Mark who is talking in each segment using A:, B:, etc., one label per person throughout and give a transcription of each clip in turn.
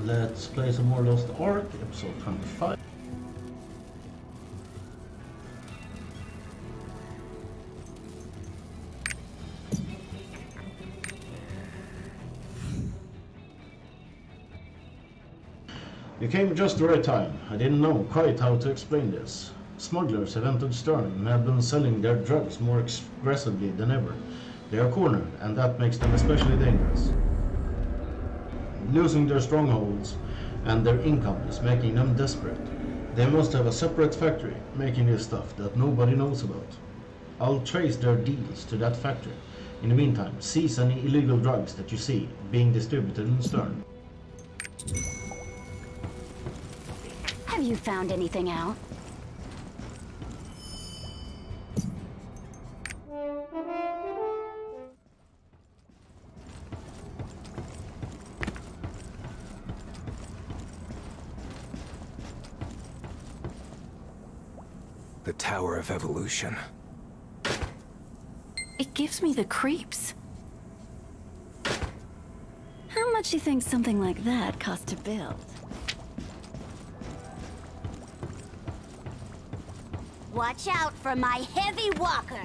A: let's play some more Lost Ark, episode 25. You came just the right time. I didn't know quite how to explain this. Smugglers have entered Stern and have been selling their drugs more aggressively than ever. They are cornered, and that makes them especially dangerous. Losing their strongholds and their income is making them desperate. They must have a separate factory making this stuff that nobody knows about. I'll trace their deals to that factory. In the meantime, seize any illegal drugs that you see being distributed in Stern.
B: Have you found anything out?
C: The Tower of Evolution.
B: It gives me the creeps. How much do you think something like that cost to build?
D: Watch out for my heavy walker!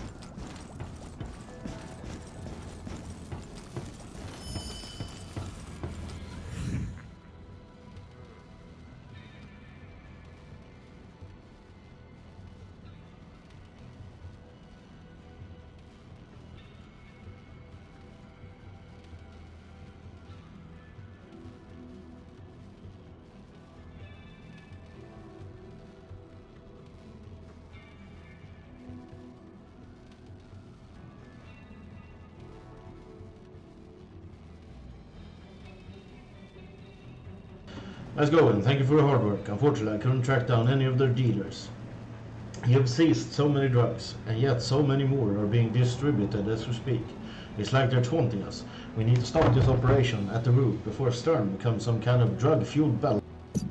A: Let's go, and thank you for your hard work. Unfortunately, I couldn't track down any of their dealers. You have seized so many drugs, and yet so many more are being distributed as we speak. It's like they're taunting us. We need to stop this operation at the root before Stern becomes some kind of drug-fueled battle.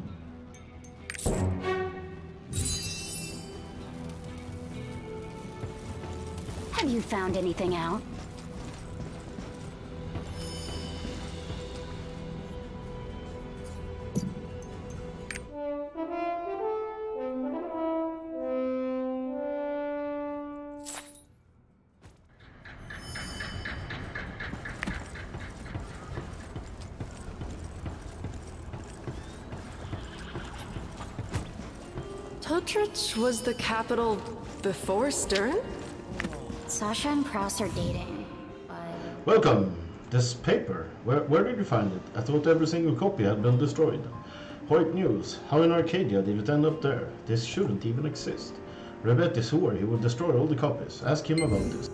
B: Have you found anything out?
E: Totrich was the capital before Stern?
B: Sasha and Prouse are dating, but...
A: Welcome! This paper. Where did you find it? I thought every single copy had been destroyed. Hoyt News. How in Arcadia did it end up there? This shouldn't even exist. Rebetti swore he would destroy all the copies. Ask him about this.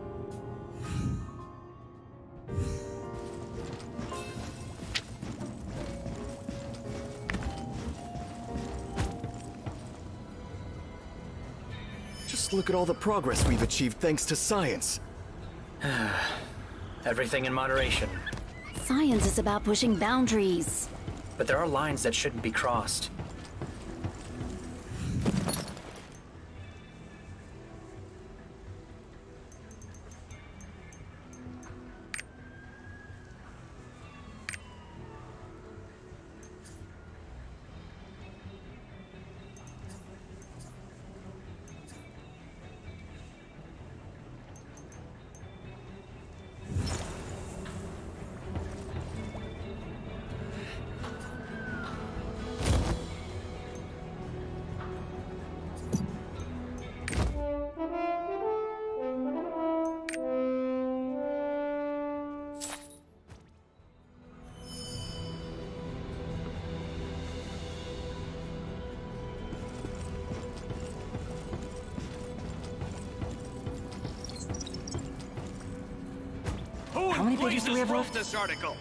C: Just look at all the progress we've achieved thanks to science.
F: Everything in moderation.
B: Science is about pushing boundaries.
F: But there are lines that shouldn't be crossed.
B: How many pages do we have left?
G: This article.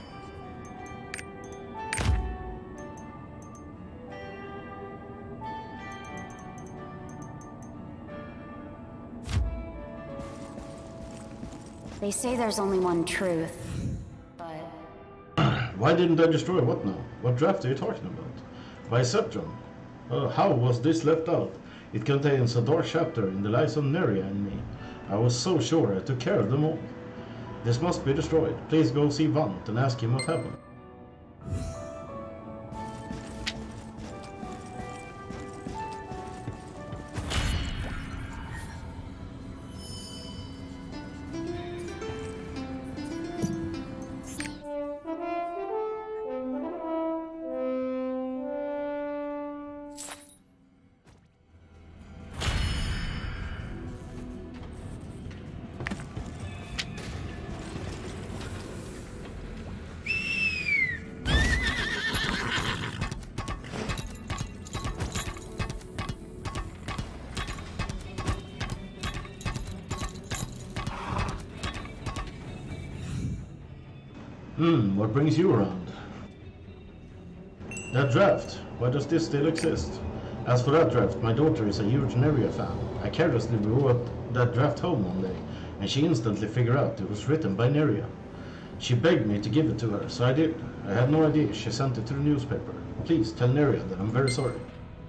B: They say there's only one truth, but...
A: Why didn't I destroy what now? What draft are you talking about? Biceptron. How was this left out? It contains a dark chapter in the lives of Neria and me. I was so sure I took care of them all. This must be destroyed. Please go see Vant and ask him what happened. What brings you around? That draft. Why does this still exist? As for that draft, my daughter is a huge Neria fan. I carelessly brought that draft home one day, and she instantly figured out it was written by Neria. She begged me to give it to her, so I did. I had no idea she sent it to the newspaper. Please tell Neria that I'm very sorry.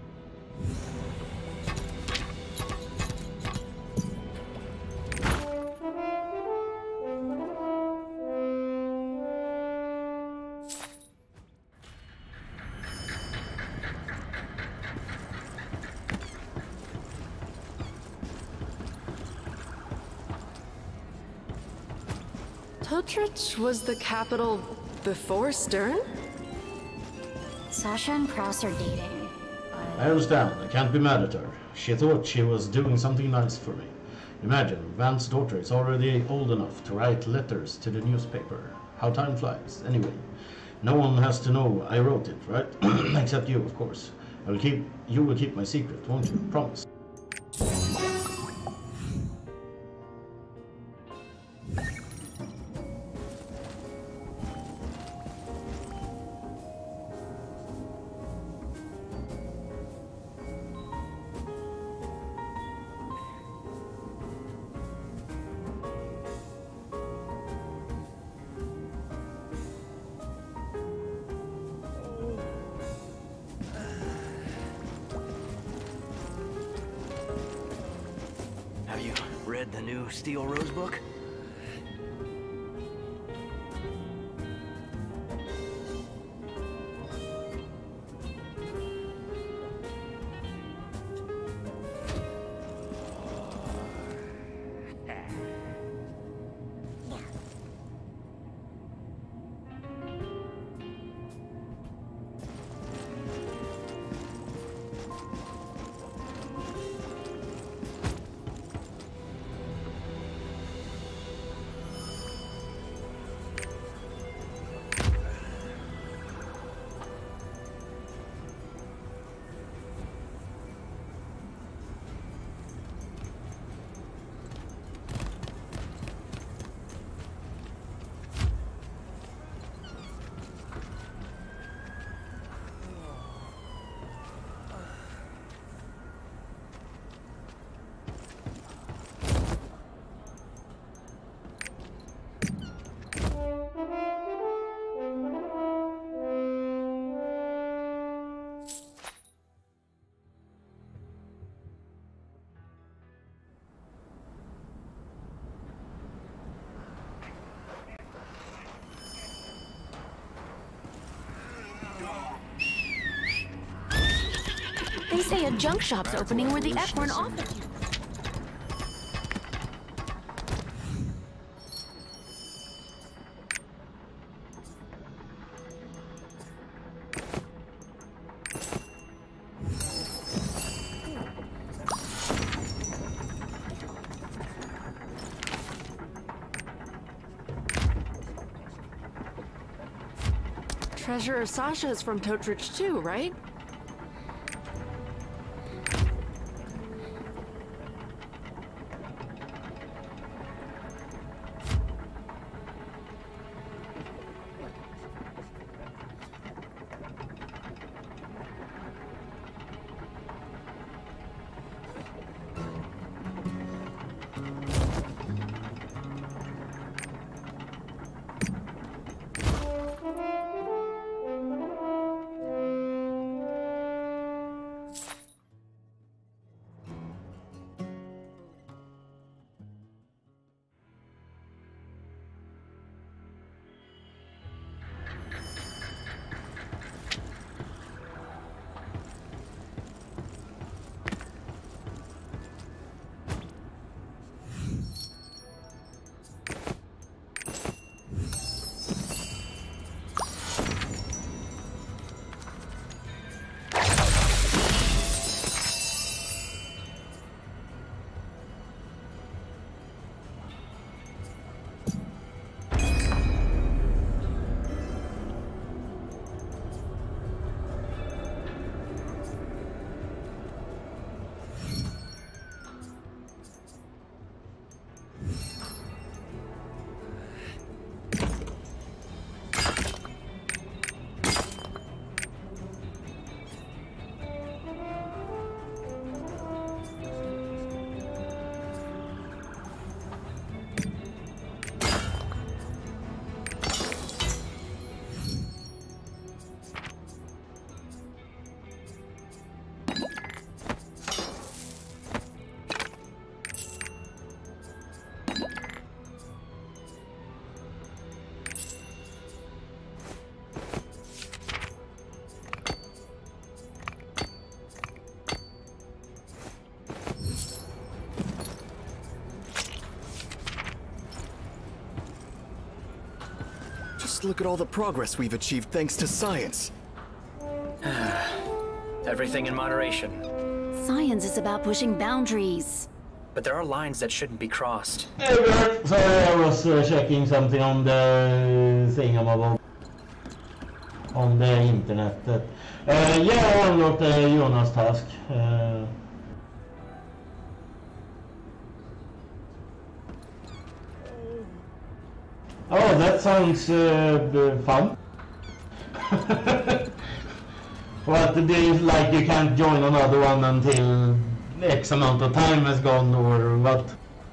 E: Totrich was the capital before Stern?
B: Sasha and Prouse are dating.
A: I understand. I can't be mad at her. She thought she was doing something nice for me. Imagine, Van's daughter is already old enough to write letters to the newspaper. How time flies. Anyway, no one has to know I wrote it, right? Except you, of course. You will keep my secret, won't you? Promise.
F: Have you read the new Steel Rose book?
G: They say a junk shop's opening where the Equorn office.
E: Treasurer Sasha is from Totrich too, right?
C: Just look at all the progress we've achieved thanks to science.
F: Everything in moderation.
G: Science is about pushing boundaries.
F: But there are lines that shouldn't be crossed.
A: Hey Björn, sorry I was checking something on the thing about on the internet. Yeah, I unlocked Jonas task. Oh, that sounds fun. But like you can't join another one until X amount of time has gone, or what?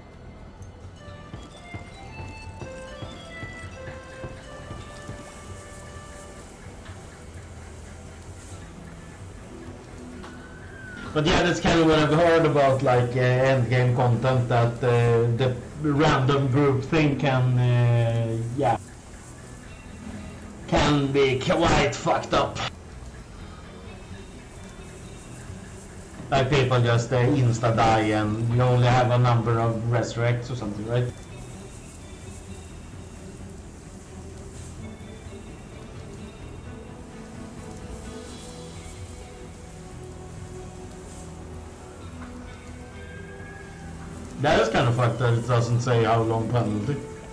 A: But yeah, that's kind of what I've heard about, like endgame content, that the random group thing can, yeah, can be quite fucked up. Like people just insta die and you only have a number of resurrects or something, right? That is kind of fucked that it doesn't say how long penalty.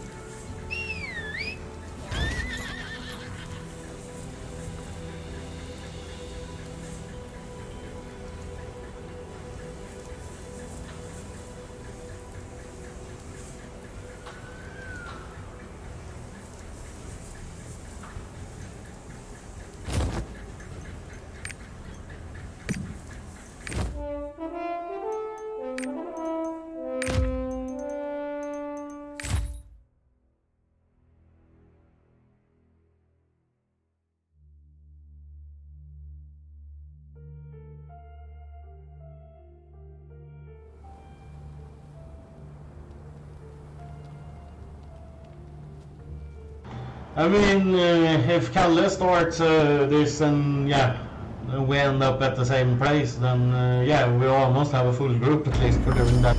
A: I mean, if Kalle starts this and yeah, we end up at the same place, then yeah, we almost have a full group at least for doing that.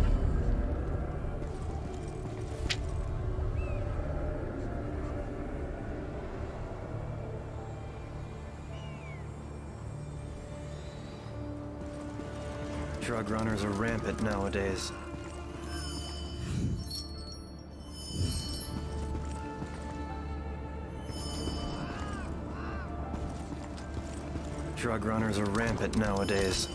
C: Drug runners are rampant nowadays. Drug runners are rampant nowadays.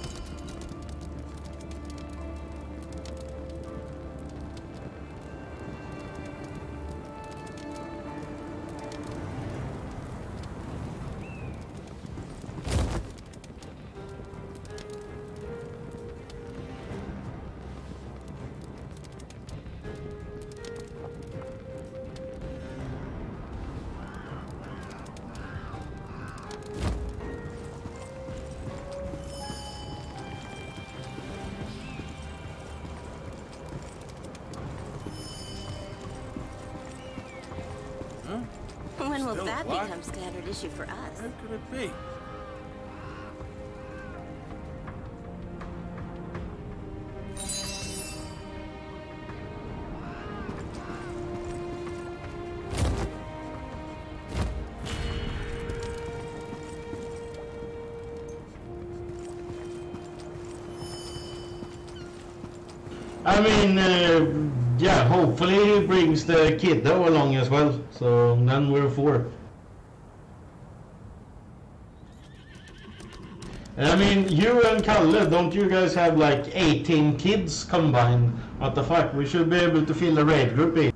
D: When will that become standard issue for us?
H: How could it be?
A: I mean, yeah, hopefully he brings the kiddo along as well, so then we're 4. I mean, you and Kalle, don't you guys have like 18 kids combined? What the fuck, we should be able to fill a raid group in.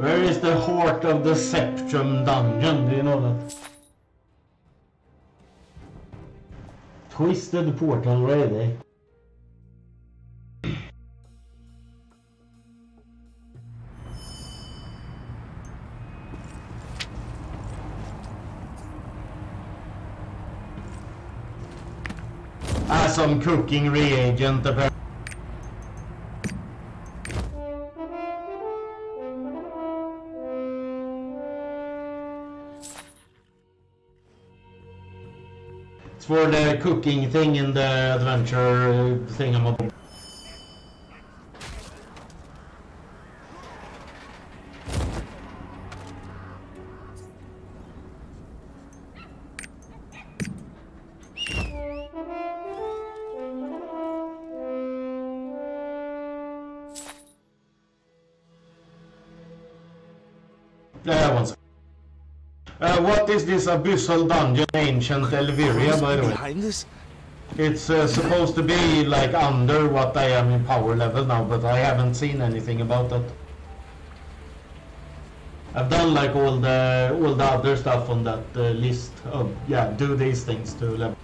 A: Where is the heart of the Septrum dungeon? Do you know that? Twisted portal ready. Some cooking reagent apparently. It's for the cooking thing in the adventure thing I'm about. What is this abyssal dungeon, ancient Elviria, by the way?
C: Behind this?
A: It's supposed to be like under what I am in power level now, but I haven't seen anything about that. I've done like all the other stuff on that list of do these things to level.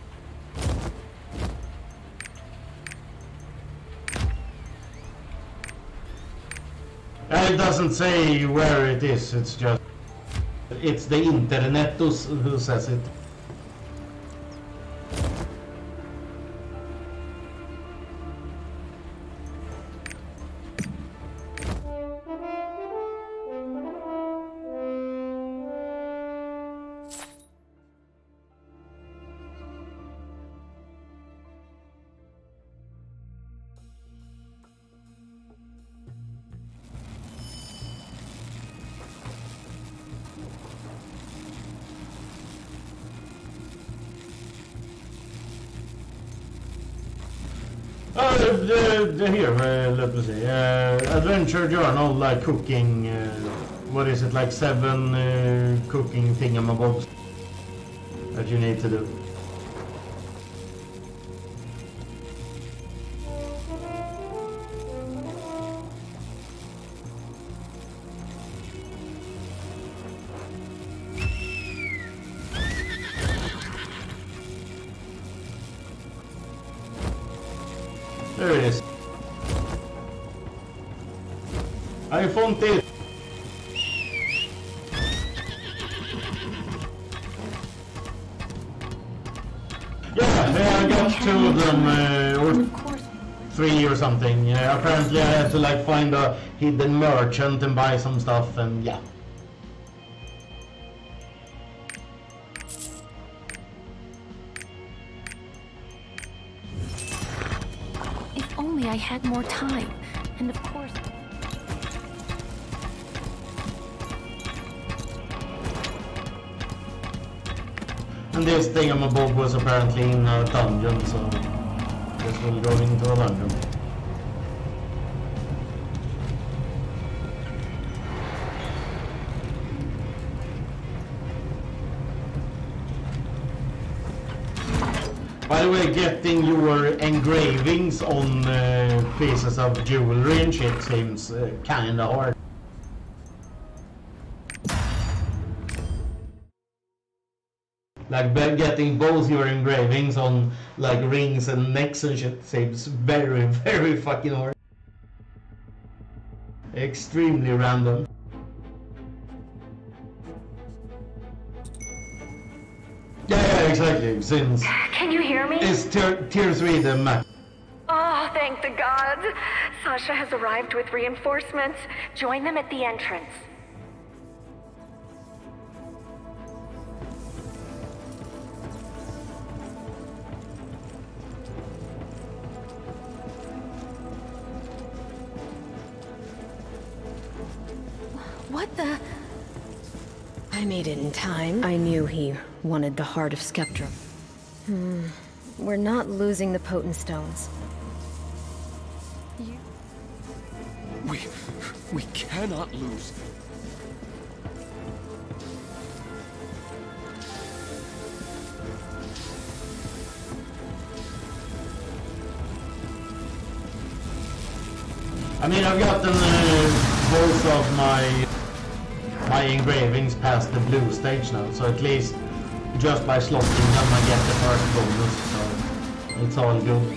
A: It doesn't say where it is. It's the internet who says it. Here, let me see. Adventure journal, like cooking. What is it, like 7 cooking thingamabobs that you need to do. There it is. I found it. Yeah, I got 2 of them, or 3 or something. Yeah, apparently I had to like find a hidden merchant and buy some stuff, and yeah.
G: If only I had more time. And of course...
A: And this thingamabob was apparently in a dungeon, so I guess we'll go into a dungeon. By the way, getting your engravings on pieces of jewelry and shit seems kinda hard. Like getting both your engravings on like rings and necks and shit seems very, very fucking hard. Extremely random. Yeah, exactly. Since
H: Can you hear me?
A: it's tier 3 the max.
H: Oh, thank the gods. Sasha has arrived with reinforcements. Join them at the entrance.
G: What the... I made it in time. I knew he wanted the heart of Skeptrum. We're not losing the potent stones.
C: We cannot lose.
A: I mean, I've gotten both of my my engravings past the blue stage now, so at least just by slotting them I get the first bonus, so it's all good.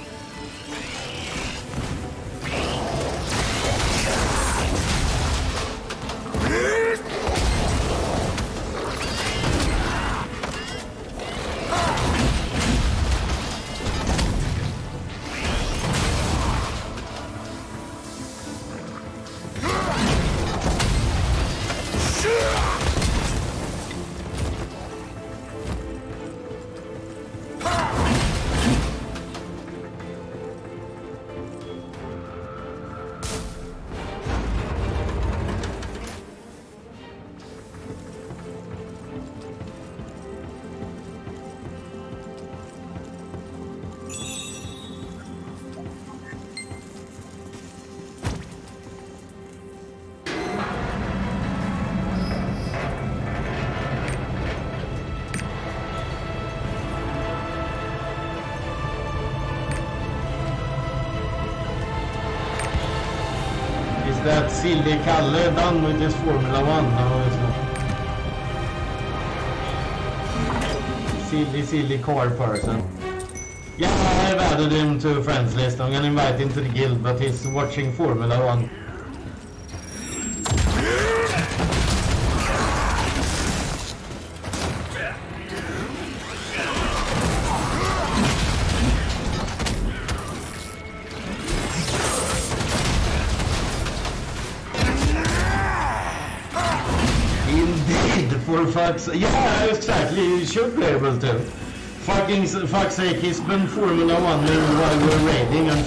A: That silly Kalle done with this Formula 1? No, it's not. Silly car person. Yeah, I've added him to a friends list. I'm gonna invite him to the guild, but he's watching Formula 1. For fuck's sake. Yeah, exactly, you should be able to. Fuck's sake, he's been Formula 1 while we're raiding and...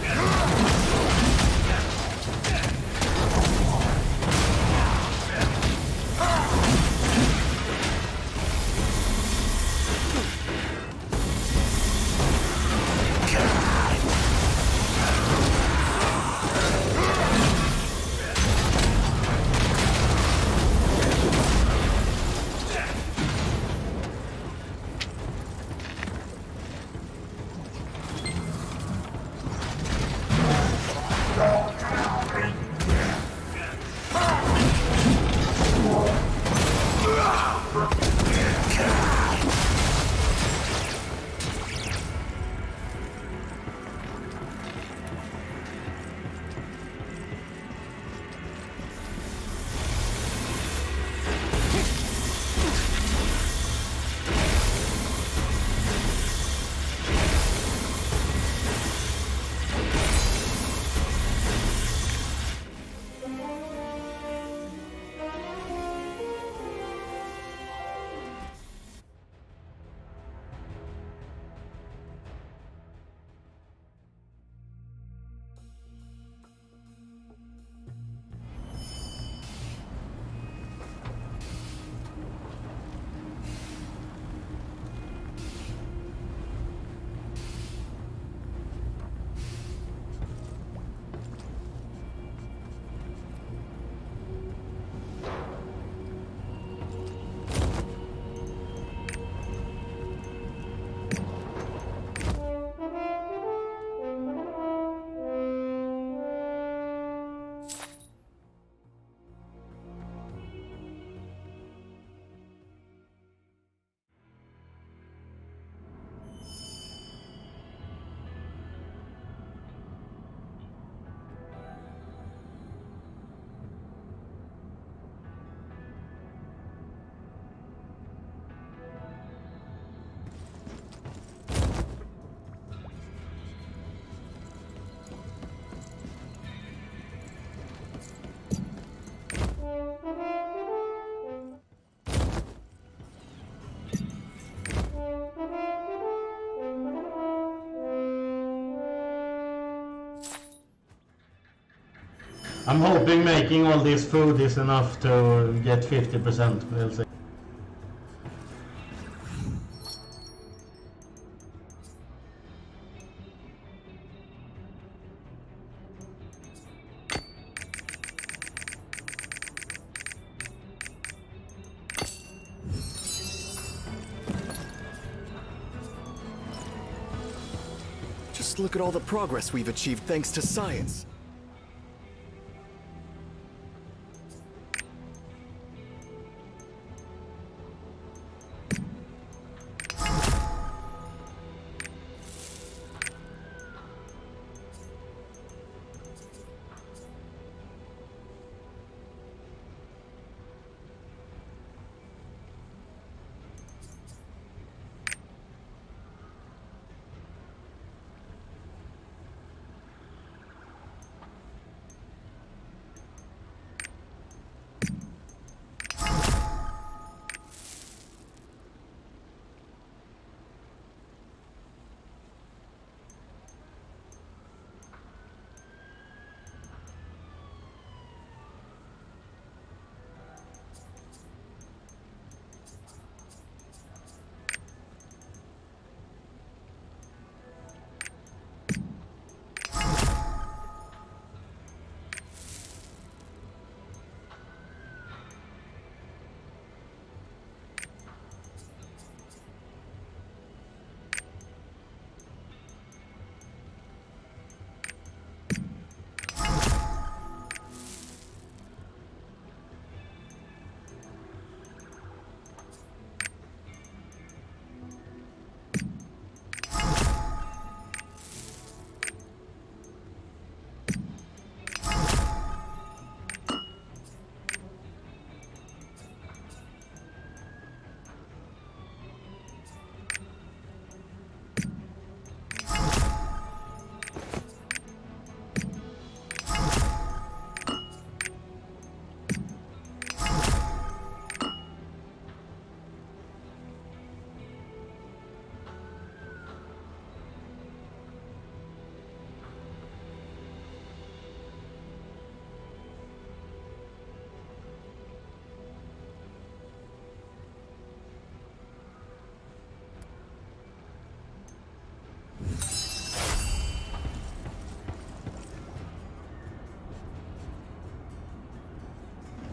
A: I'm hoping making all this food is enough to get 50%, we'll see.
C: Just look at all the progress we've achieved thanks to science.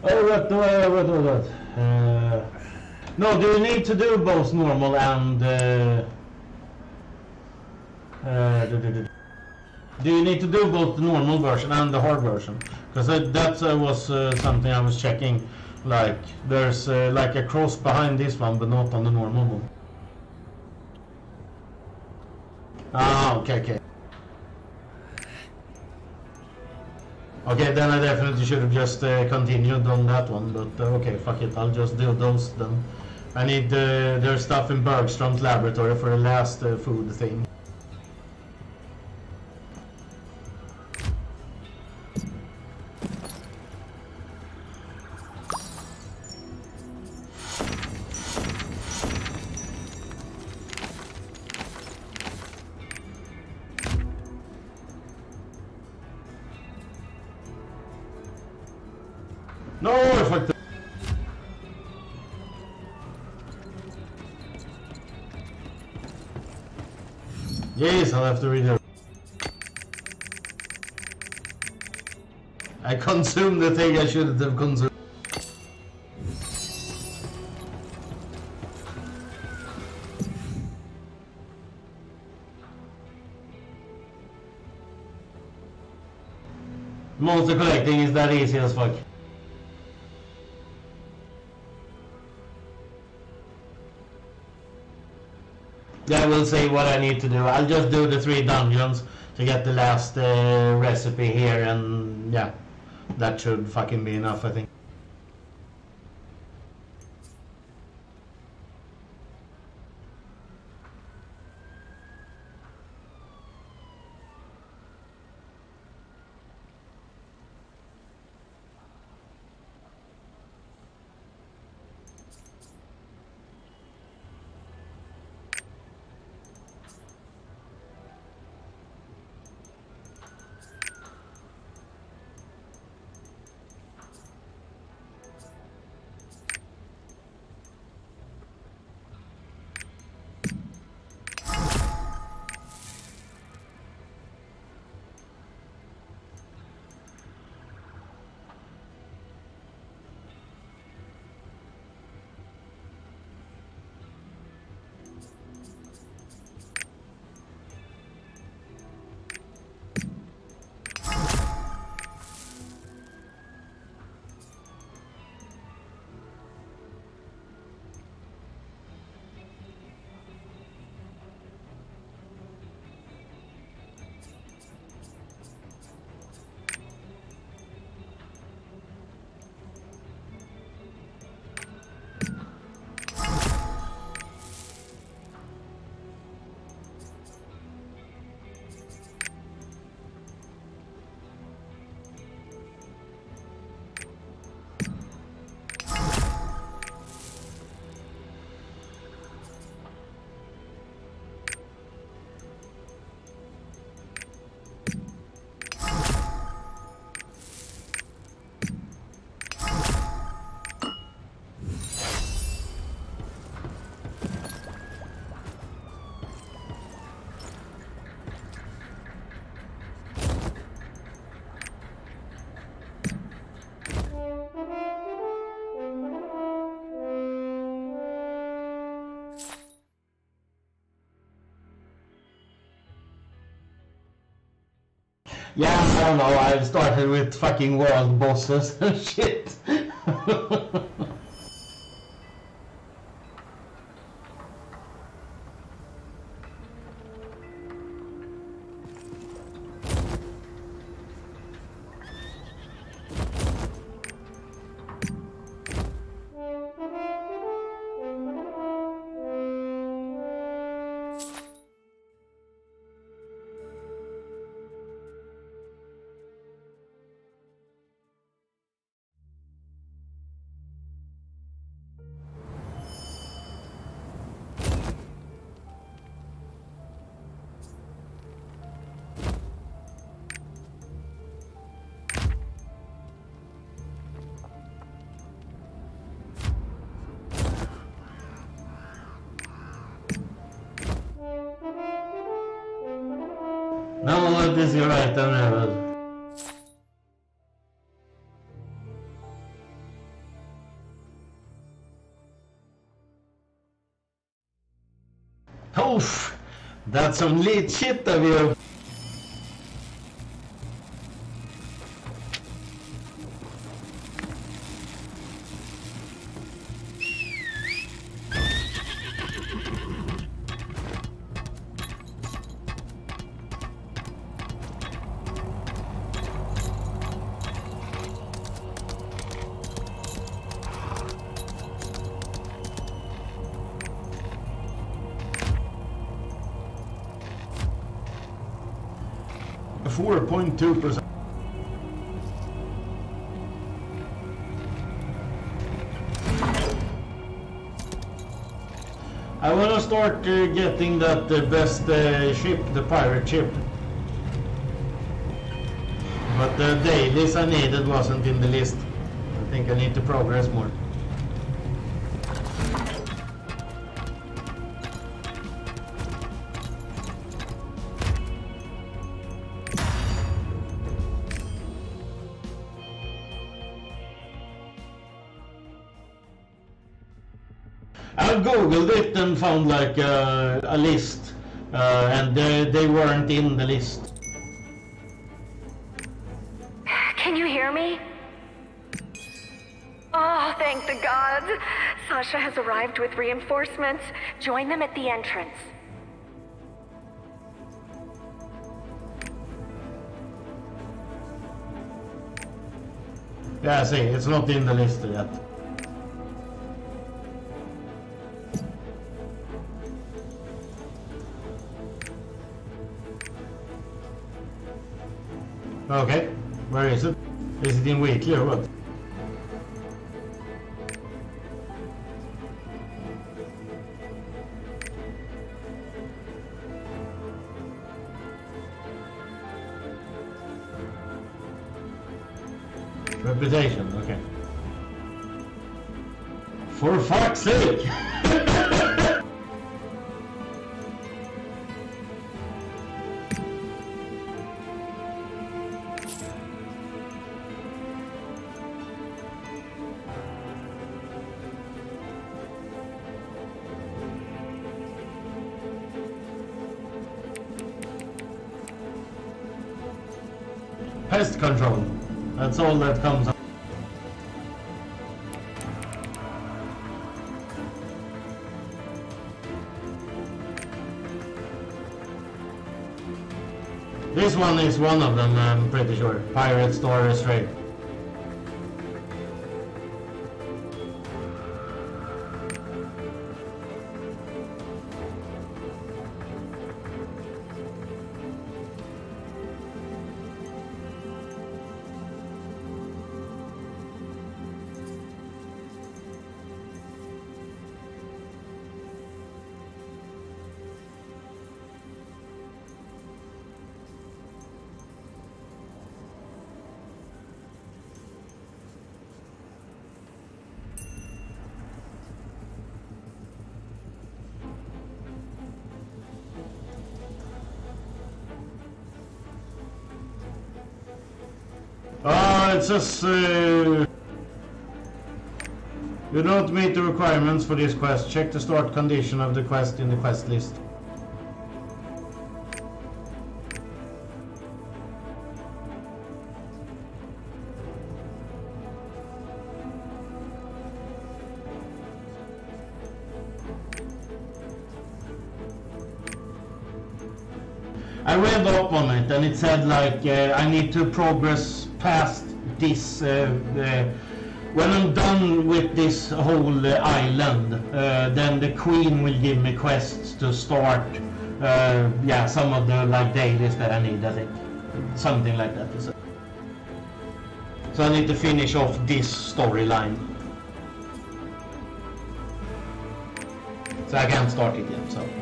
A: Oh, what? No, do you need to do both normal and... do you need to do both the normal version and the hard version? Because that was something I was checking. Like, there's like a cross behind this one, but not on the normal one. Ah, okay. Okay, then I definitely should have just continued on that one, but okay, fuck it, I'll just do those then. I need their stuff in Bergstrom's laboratory for the last food thing. No, I fucked up. Yes, I'll have to redo it. I consumed the thing I shouldn't have consumed. Monster collecting is that easy as fuck. Yeah, I will say what I need to do. I'll just do the 3 dungeons to get the last recipe here, and yeah, that should fucking be enough, I think. Yeah, I don't know, I've started with fucking world bosses and shit. No, this is right, don't have it. Oof, that's some lit shit of you. .2%. I want to start getting that best ship, the pirate ship. But the dailies I needed wasn't in the list. I think I need to progress more. I googled it and found like a list, and they weren't in the list.
H: Can you hear me? Oh, thank the gods. Sasha has arrived with reinforcements. Join them at the entrance.
A: Yeah, see, it's not in the list yet. Okay, where is it? Is it in weekly or what? Reputation, okay. For fuck's sake! Pest control. That's all that comes up. This one is one of them, I'm pretty sure. Pirate Store Restraint. It says you don't meet the requirements for this quest. Check the start condition of the quest in the quest list. I read up on it and it said like I need to progress past this when I'm done with this whole island, then the queen will give me quests to start yeah, some of the like dailies that I need, I think. Something like that. So I need to finish off this storyline. So I can't start it yet, so.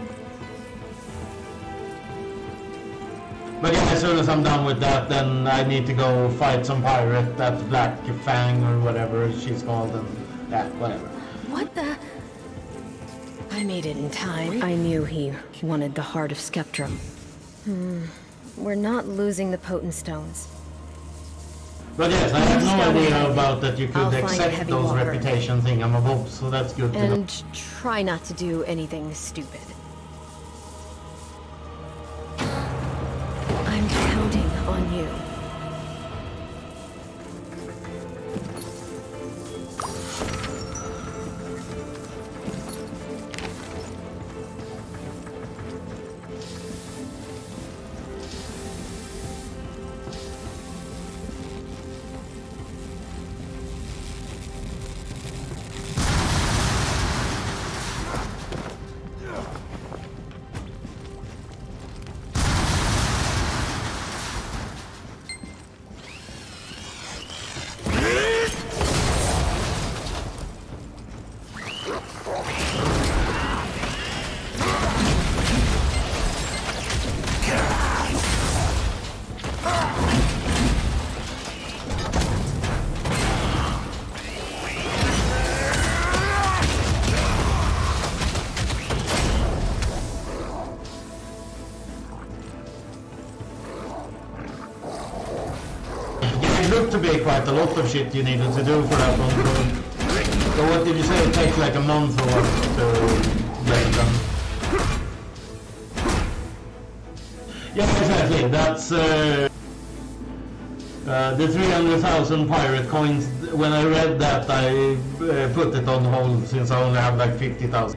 A: But yeah, as soon as I'm done with that, then I need to go fight some pirate, that Black Fang or whatever she's called, and yeah, whatever.
G: What the? I made it in time. I knew he wanted the heart of Skeptrum. We're not losing the potent stones.
A: But yes, I have no idea about that you could
G: I'll find
A: accept
G: heavy
A: those
G: water.
A: reputation thingamabobs, so that's good to know.
G: And try not to do anything stupid. you.
A: To be quite a lot of shit you needed to do for that one. So what did you say? It takes like a month or what to get it done? Yeah, exactly. That's the 300,000 pirate coins. When I read that, I put it on hold since I only have like 50,000.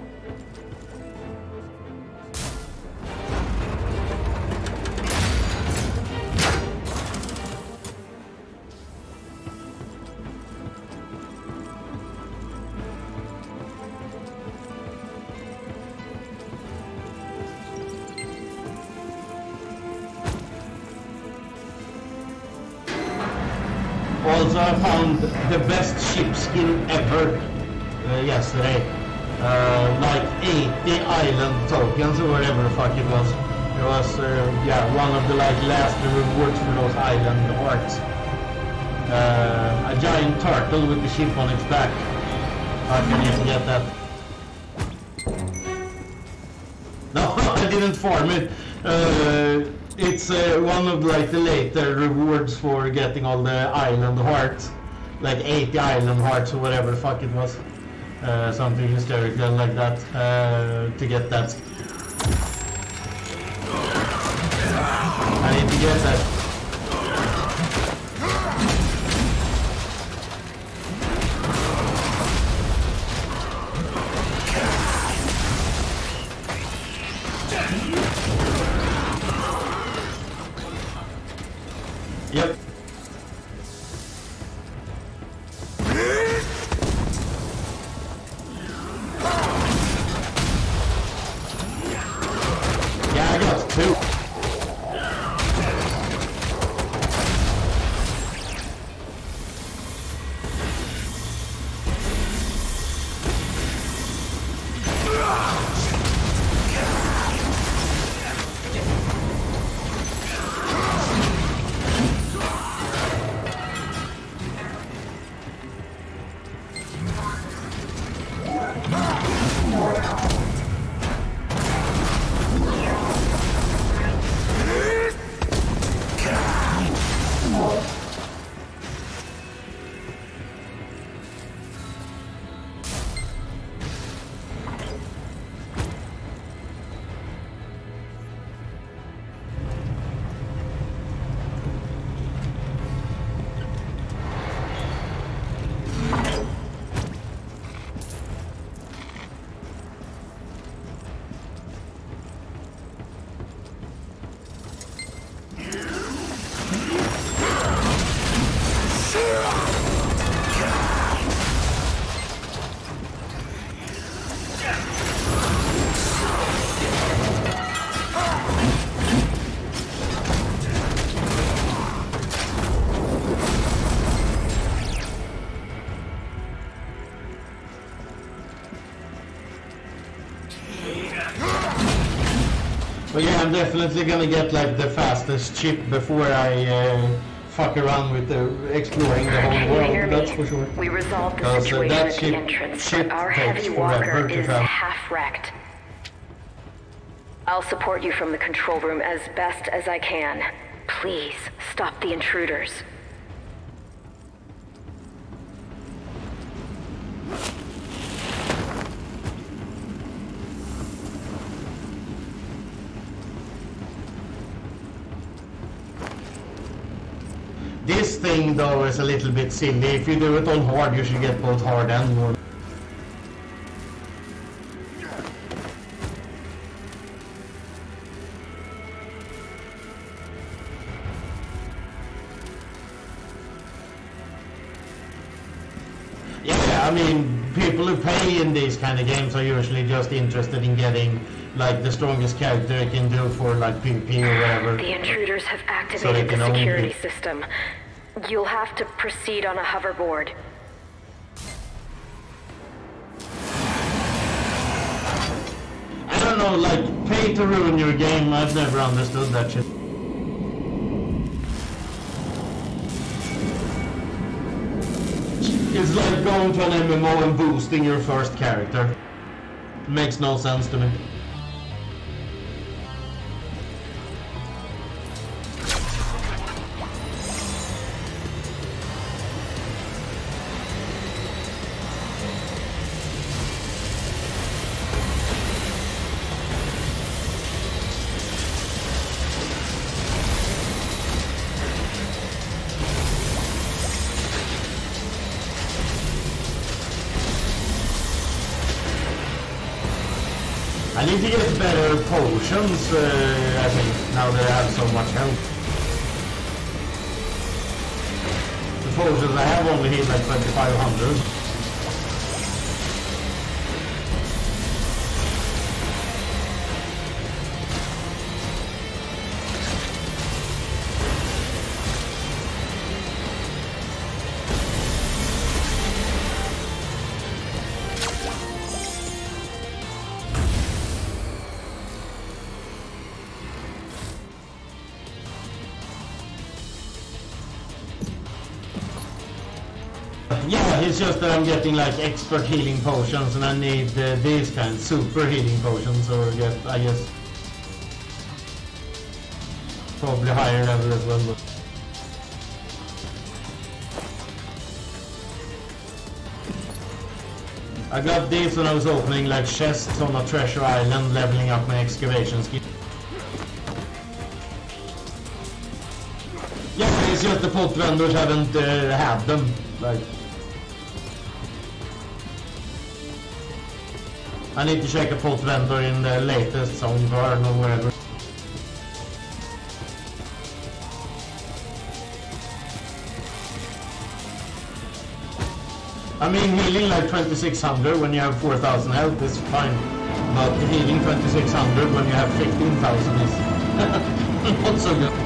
A: Also, I found the best ship skin ever yesterday. Like 80 island tokens or whatever the fuck it was. It was, yeah, one of the like last rewards for those island hearts. A giant turtle with the ship on its back. I can even get that. No, I didn't farm it. It's one of like the later rewards for getting all the island hearts, like 80 island hearts or whatever the fuck it was, something hysterical like that, to get that. I need to get that. Yep. Yeah, I got two. But yeah, I'm definitely gonna get like the fastest ship before I fuck around with the exploring the whole world. That's for sure.
H: We resolved the situation at the entrance, but our heavy walker is half wrecked. I'll support you from the control room as best as I can. Please, stop the intruders.
A: This thing though is a little bit silly. If you do it on hard, you should get both hard and normal. Yeah, I mean, people who pay in these kind of games are usually just interested in getting like the strongest character they can do for like PvP or whatever.
H: The intruders have
A: So they
H: activated
A: can
H: the
A: only-
H: security system. You'll have to proceed on a hoverboard.
A: I don't know, like, pay to ruin your game, I've never understood that shit. It's like going to an MMO and boosting your first character. Makes no sense to me. I need to get better potions, I think, now that I have so much health. The potions I have only hit like 2500. Yeah, it's just that I'm getting like expert healing potions and I need these kind, super healing potions, or get, I guess, probably higher level as well. But I got these when I was opening like chests on a treasure island, leveling up my excavation skill. Yeah, it's just the pot vendors haven't had them, like. I need to check a pot vendor in the latest zone burn or wherever. I mean, healing like 2600 when you have 4000 health is fine, but healing 2600 when you have 15,000 is not so good.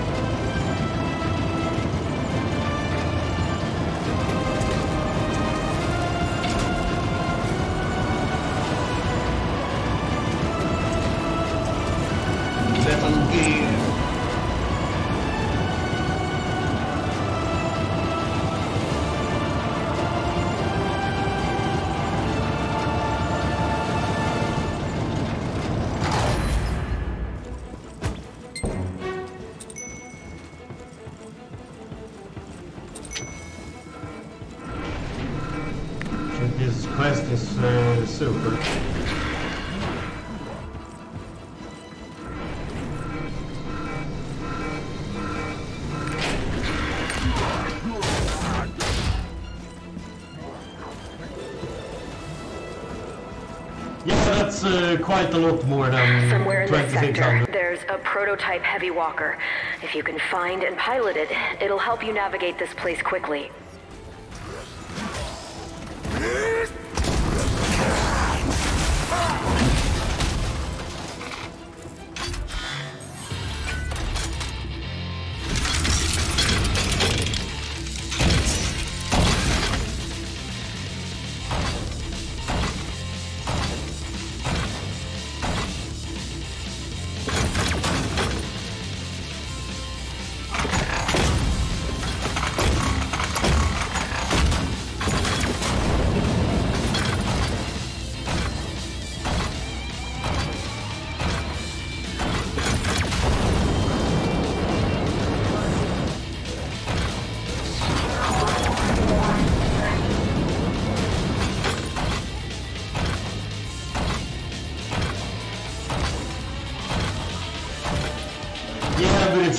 A: This quest is super. Yeah, that's quite a lot more than
H: Somewhere in this sector,
A: 2600.
H: there's a prototype heavy walker. If you can find and pilot it, it'll help you navigate this place quickly.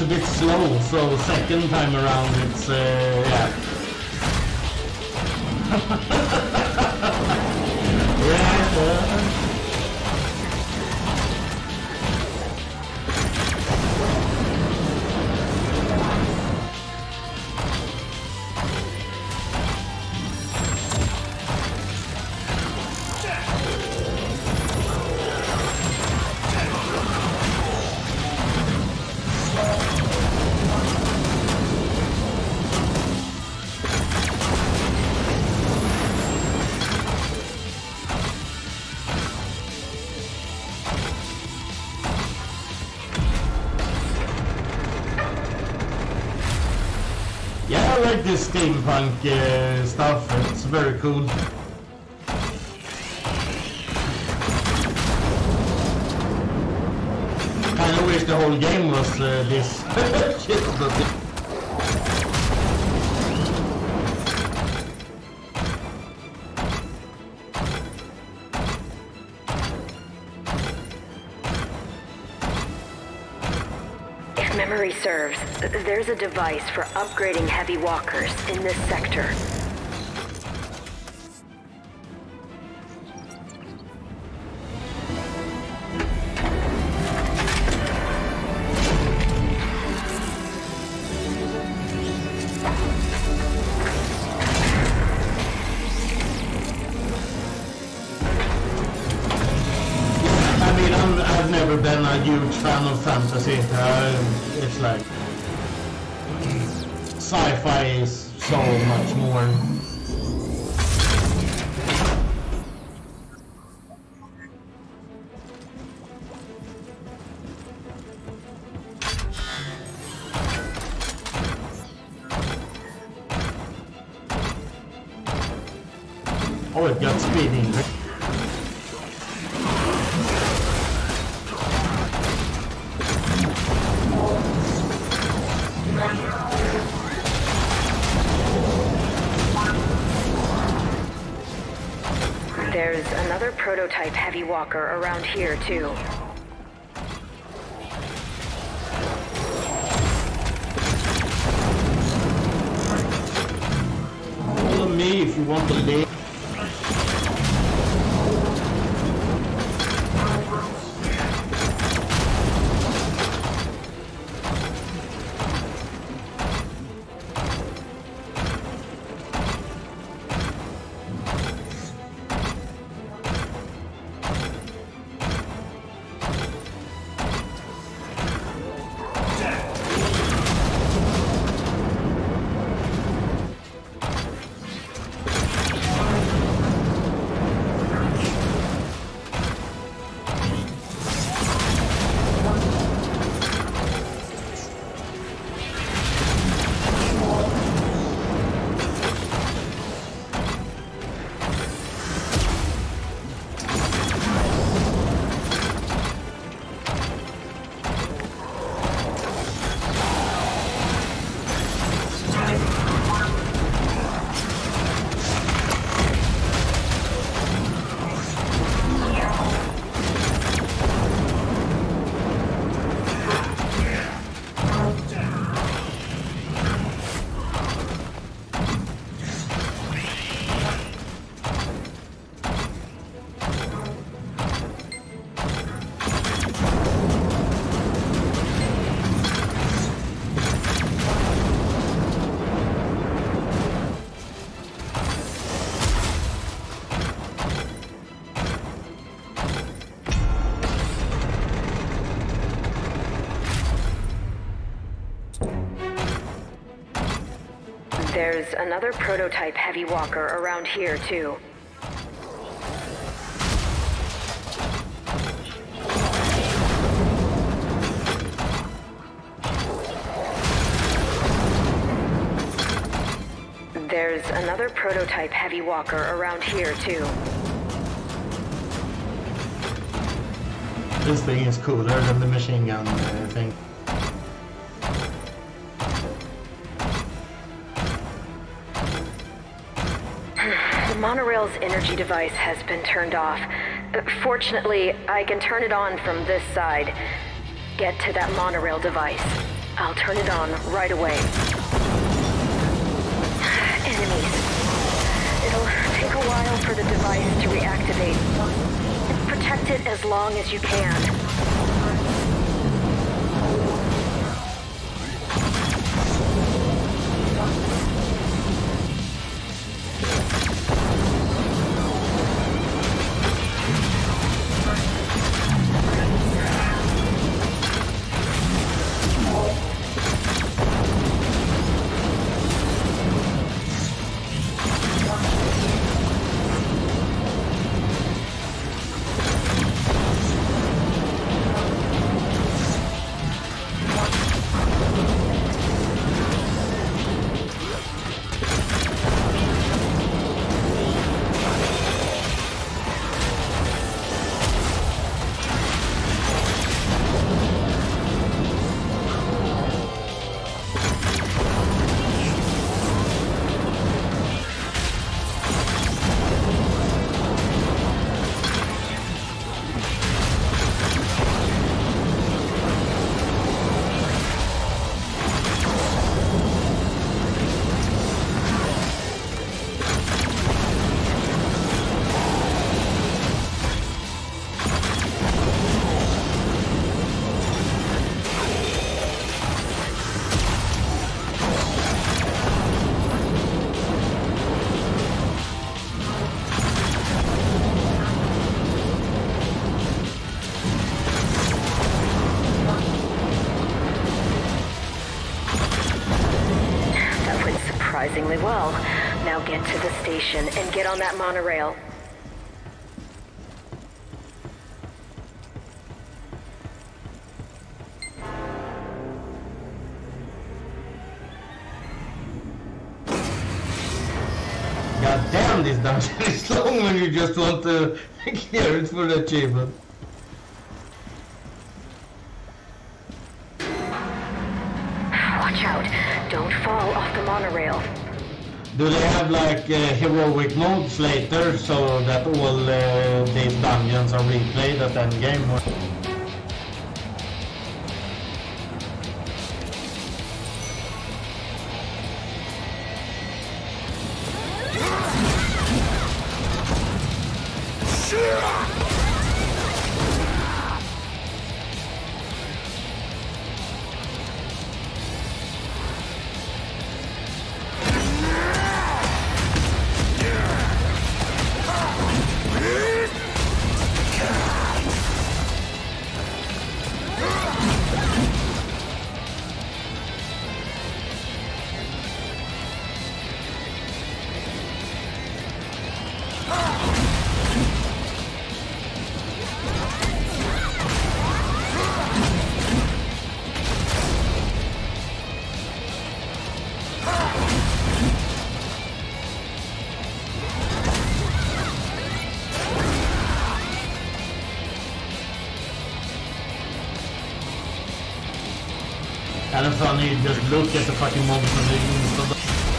A: a bit slow, so second time around it's yeah. Yeah. I like this steampunk stuff, it's very cool. Kinda wish the whole game was this shit, but
H: If memory serves, there's a device for upgrading heavy walkers in this sector.
A: I've never been a huge fan of fantasy. It's like sci-fi is so much more. Oh, it got speeding.
H: There's another prototype heavy walker around here, too.
A: Follow me if you want to live.
H: There's another prototype heavy walker around here, too. There's another prototype heavy walker around here, too.
A: This thing is cooler than the machine gun thing.
H: The monorail's energy device has been turned off. Fortunately, I can turn it on from this side. Get to that monorail device. I'll turn it on right away. Enemies. It'll take a while for the device to reactivate. Protect it as long as you can. Surprisingly well. Now get to the station and get on that monorail.
A: God damn, this dungeon is long when you just want to clear it for the achievement.
H: Watch out. Don't fall off the monorail.
A: Do they have like heroic modes later so that all these dungeons are replayed at end game? Kind of funny, you just look at the fucking monster and they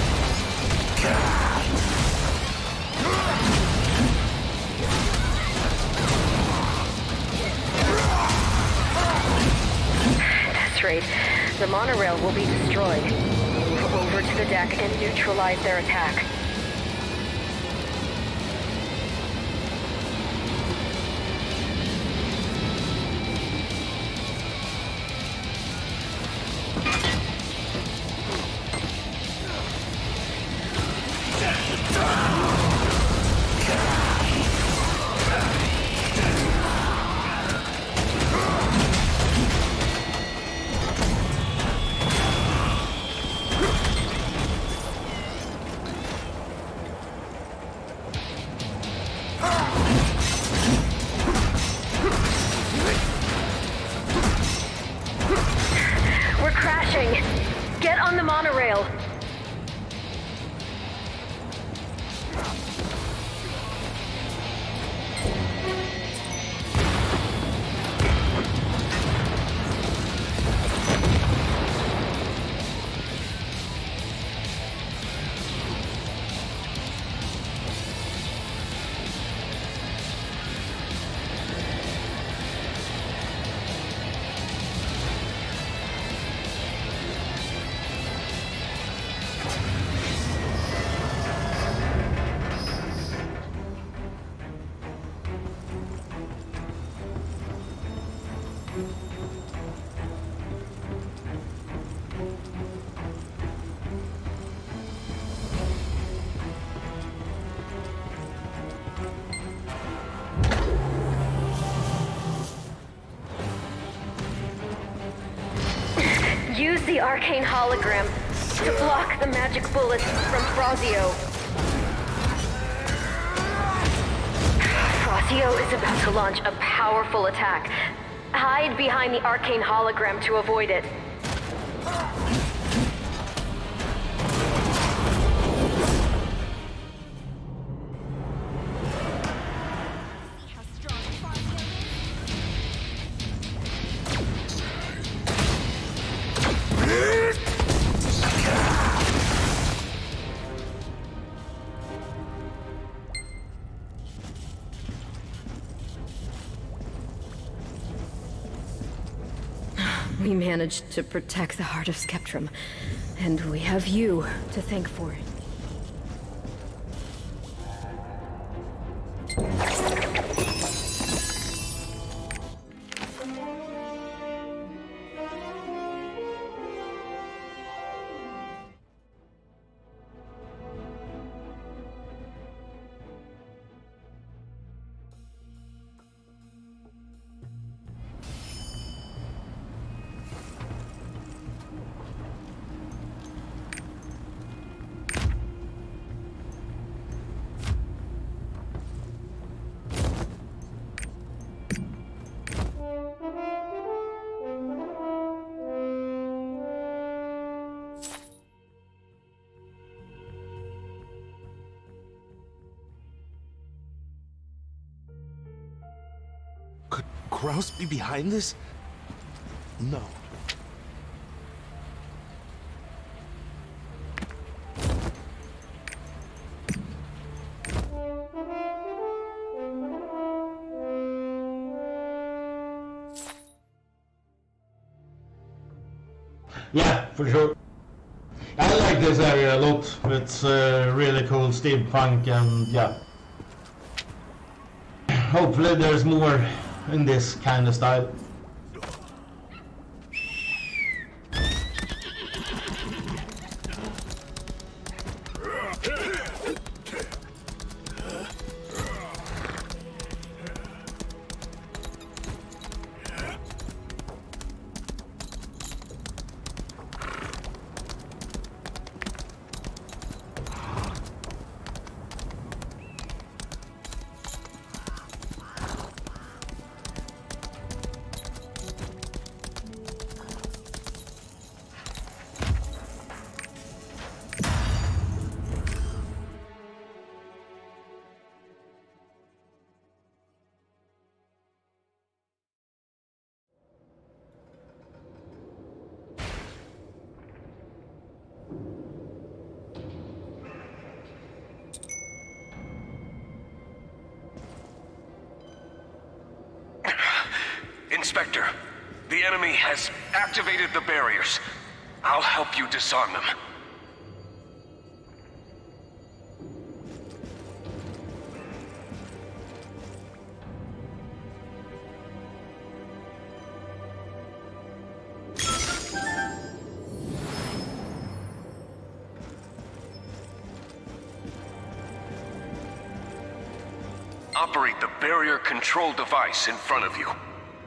H: That's right. The monorail will be destroyed. Move over to the deck and neutralize their attack. the arcane hologram to block the magic bullets from Frozio. Frozio is about to launch a powerful attack. Hide behind the arcane hologram to avoid it.
G: We managed to protect the heart of Skeptrum, and we have you to thank for it.
I: Could Kraus be behind this? No.
A: Yeah, for sure. I like this area a lot. It's really cool steampunk, and yeah. Hopefully there's more in this kind of style.
J: Inspector, the enemy has activated the barriers. I'll help you disarm them. Operate the barrier control device in front of you.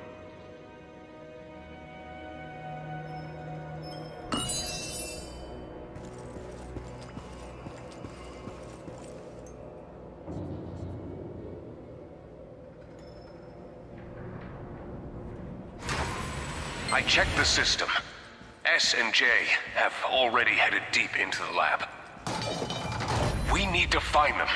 J: I checked the system. S and J have already headed deep into the lab. We need to find them.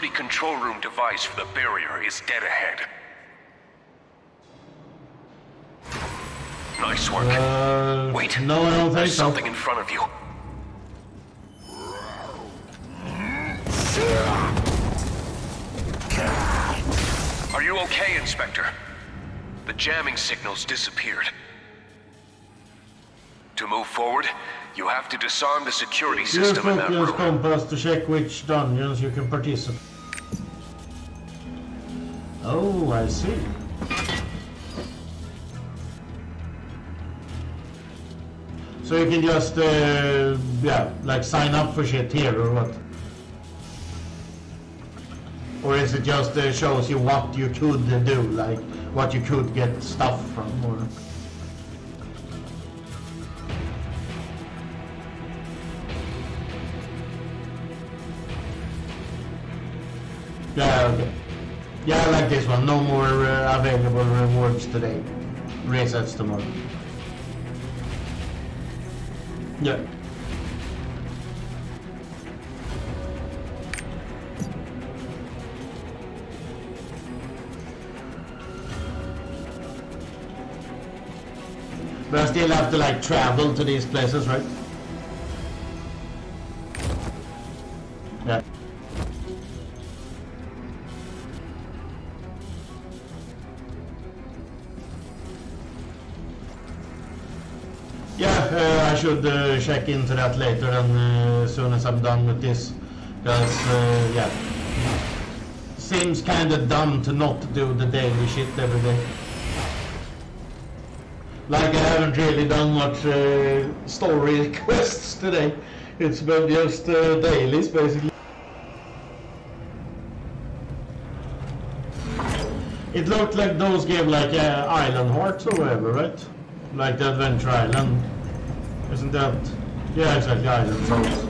J: security control room device for the barrier is dead ahead. Nice work. Wait.
A: No, I don't think
J: There's
A: so.
J: something in front of you. Are you okay, Inspector? The jamming signals disappeared. To move forward, you have to disarm the security
A: Use
J: system in that
A: focus
J: room.
A: compass to check which dungeons you can participate. Oh, I see. So you can just, yeah, like sign up for shit here or what? Or is it just shows you what you could do, like what you could get stuff from, or? Yeah, okay. Yeah, I like this one. No more available rewards today. Resets tomorrow. Yeah. But I still have to like travel to these places, right? Yeah. Yeah, I should check into that later and as soon as I'm done with this. Because, yeah. Seems kinda dumb to not do the daily shit every day. Like I haven't really done much story quests today. It's been just dailies basically. It looked like those gave like island hearts or whatever, right? Like the Adventure Island. Isn't that? Yeah, exactly, island souls.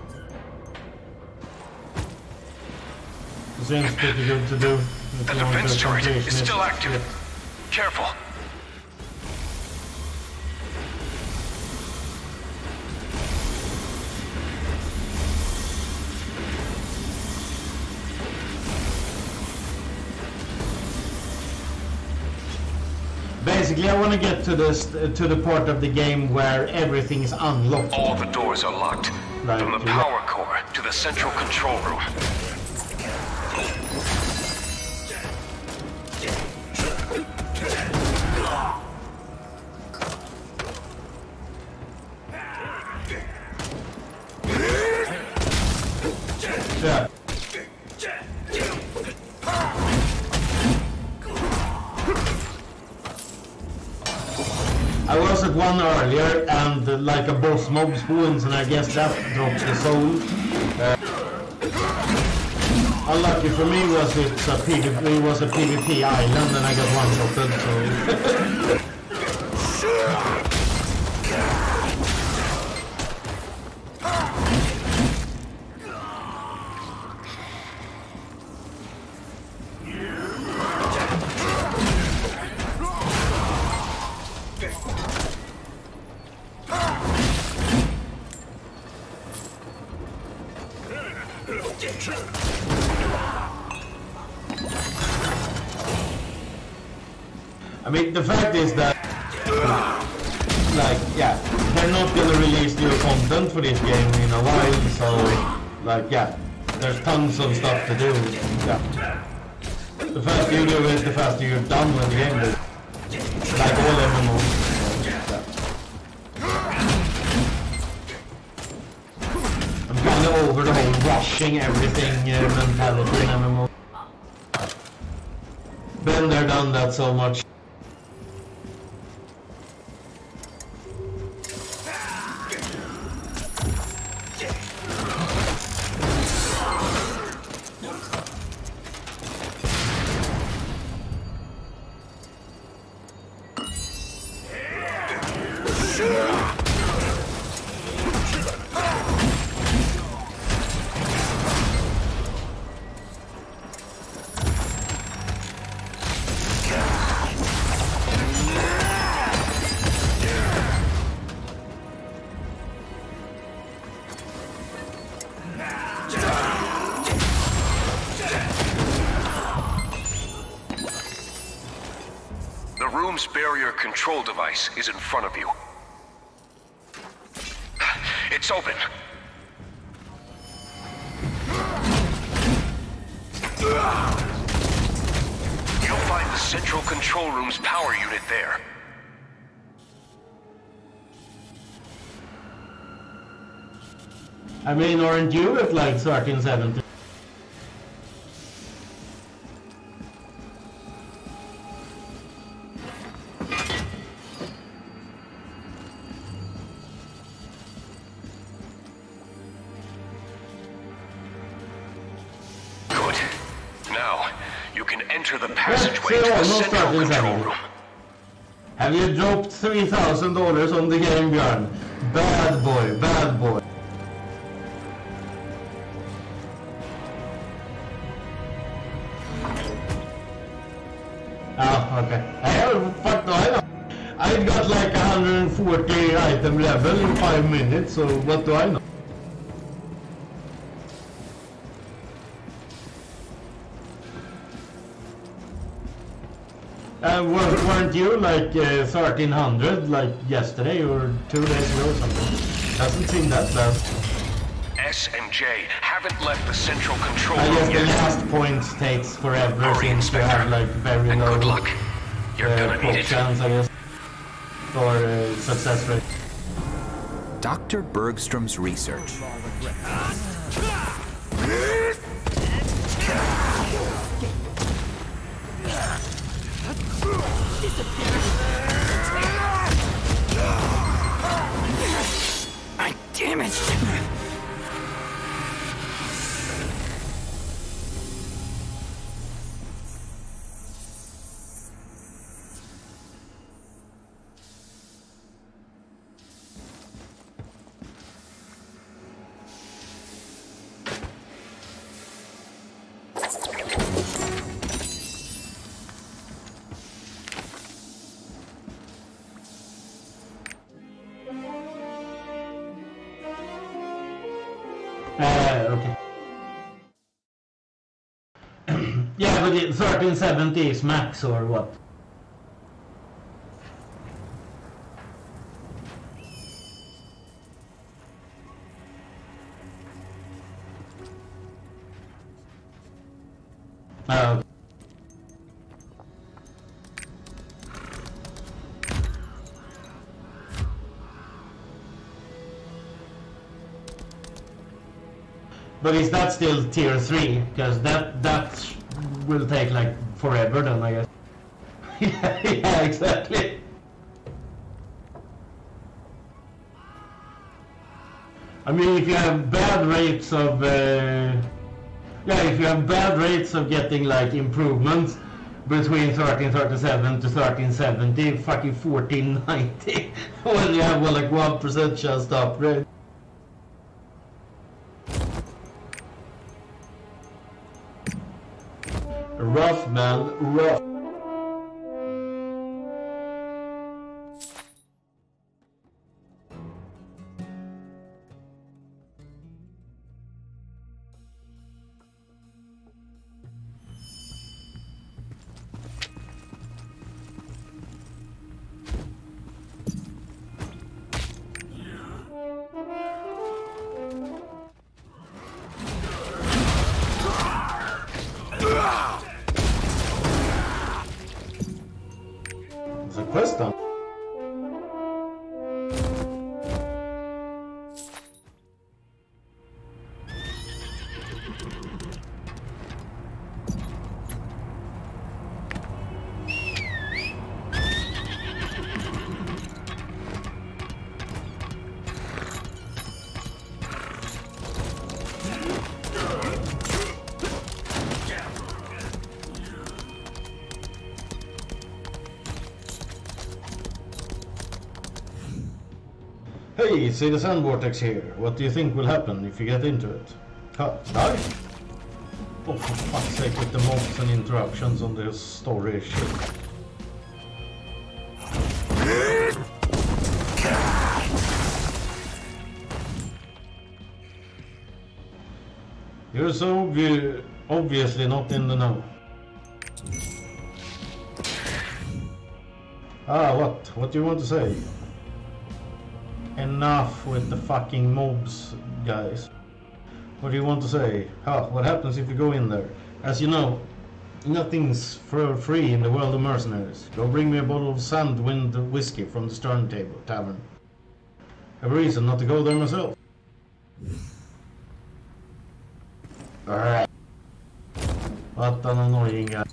A: Seems pretty good to do.
J: The defense turret is still active.
A: Yeah.
J: Careful.
A: Basically, I want to get to this to the part of the game where everything is unlocked.
J: All the doors are locked.
A: Right,
J: From the power core to the central control room.
A: Yeah. I was at one earlier and like a boss mob spawns and I guess that drops the soul. Unlucky for me was it was a PvP island and I got one-shotted, so... I mean, the fact is that, like, yeah, they're not gonna release new content for this game in a while, so, like, yeah, there's tons of stuff to do, yeah. The faster you do it, the faster you're done with the game, like all MMOs. Yeah. I'm kinda over the whole rushing everything mentality in MMO. Been there, done that so much.
J: room's barrier control device is in front of you. It's open. You'll find the central control room's power unit there.
A: I mean, aren't you at like 1370?
J: Good. Now, you can enter the passageway to the
A: almost
J: central control
A: 1370.
J: room.
A: Have you dropped $3,000 on the game, Björn? Bad boy, bad boy. Ah, okay. Fuck no, I got like 140 item level in 5 minutes, so what do I know? Weren't you like 1300 like yesterday or 2 days ago or something? Doesn't seem that bad.
J: S and J haven't left the central control
A: I guess
J: room
A: the
J: yet.
A: last points takes forever
J: Hurry,
A: since you
J: Inspector.
A: have like very
J: And
A: low
J: good luck. You're gonna need it.
A: chance, I guess, or success rate.
K: Dr. Bergstrom's research.
F: I damaged him.
A: Okay. Yeah, but 1370 is max or what? But is that still tier 3? Because that will take like forever then, I guess. Yeah, exactly. I mean, if you have bad rates of if you have bad rates of getting like improvements between 1337 to 1370, fucking 1490 when you have well, like 1% chance to upgrade. Rough, man, rough. It's a quest done. Hey, see the sand vortex here. What do you think will happen if you get into it? Huh, die? Oh, for fuck's sake, with the mobs and interruptions on this story shit. You're so obviously not in the know. Ah, what? What do you want to say? Enough with the fucking mobs, guys. What do you want to say? What happens if you go in there? As you know, nothing's for free in the world of mercenaries. Go bring me a bottle of Sandwind whiskey from the Stern Tavern. Have a reason not to go there myself. Alright. What an annoying guy.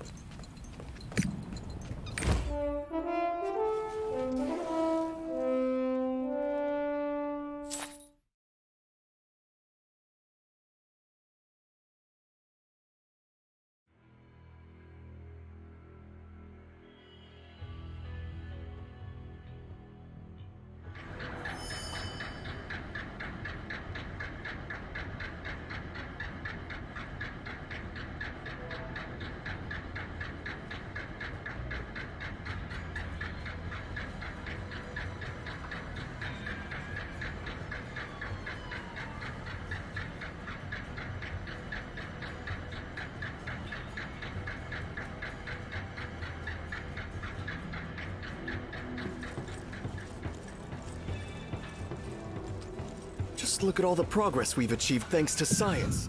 C: Just look at all the progress we've achieved thanks to science.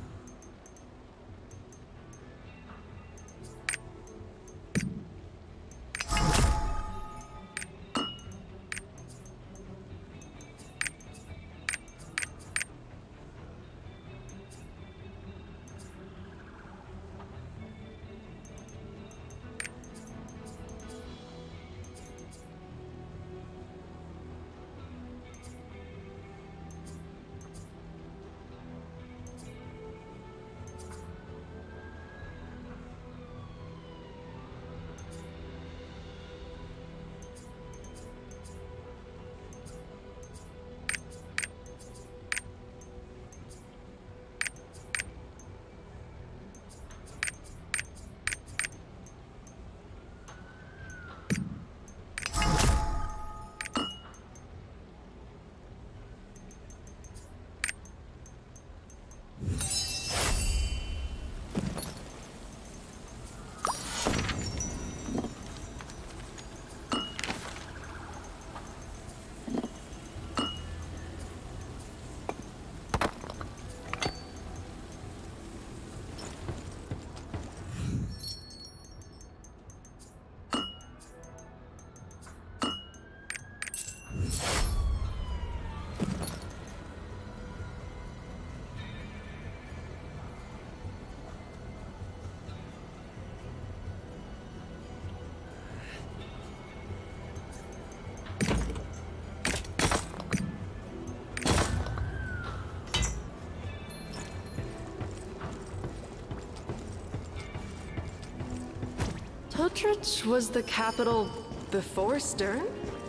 E: Piltridge was the capital before Stern?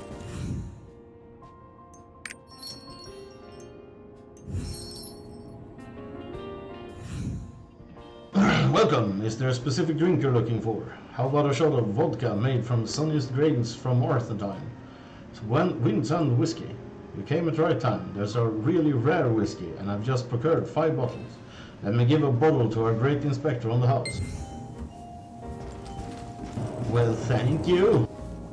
A: Welcome. Is there a specific drink you're looking for? How about a shot of vodka made from the sunniest grains from Arthentine? It's Windsand whiskey. You came at the right time. There's a really rare whiskey, and I've just procured 5 bottles. Let me give a bottle to our great inspector on the house. Well, thank you.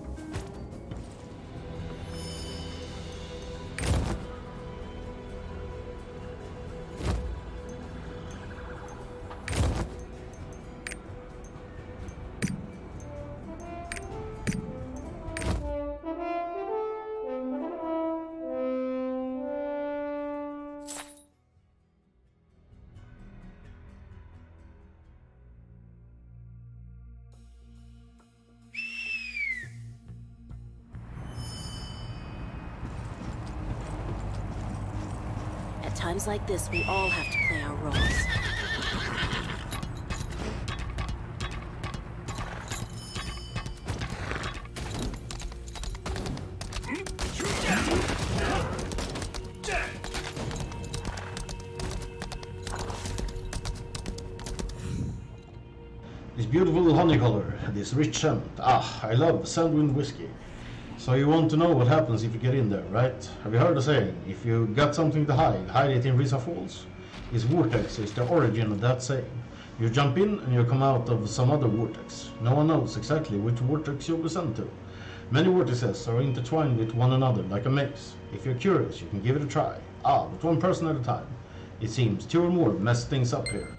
D: At times like this, we all have to play our roles.
A: This beautiful honey color, this rich scent. Ah, I love Sandwind whiskey. So you want to know what happens if you get in there, right? Have you heard the saying, if you got something to hide it in Risa Falls? This vortex is the origin of that saying. You jump in and you come out of some other vortex. No one knows exactly which vortex you'll be sent to. Many vortices are intertwined with one another like a maze. If you're curious, you can give it a try. But one person at a time. It seems 2 or more mess things up here.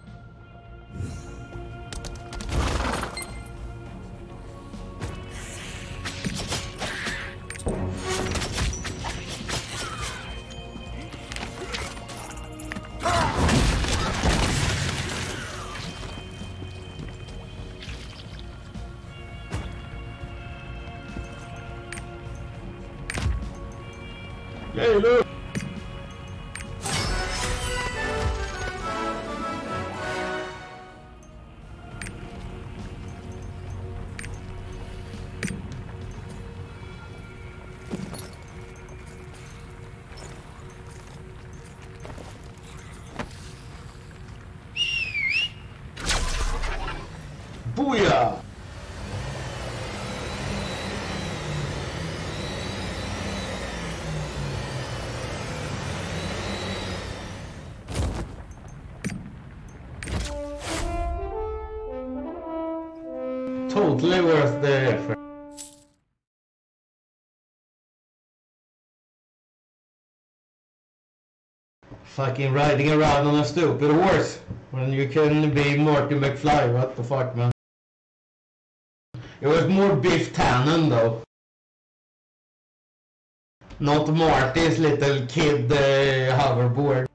A: Hey, look! Booyah! Totally worth the effort. Fucking riding around on a stupid horse when you can be Marty McFly. What the fuck, man? It was more Biff Tannen though. Not Marty's little kid hoverboard.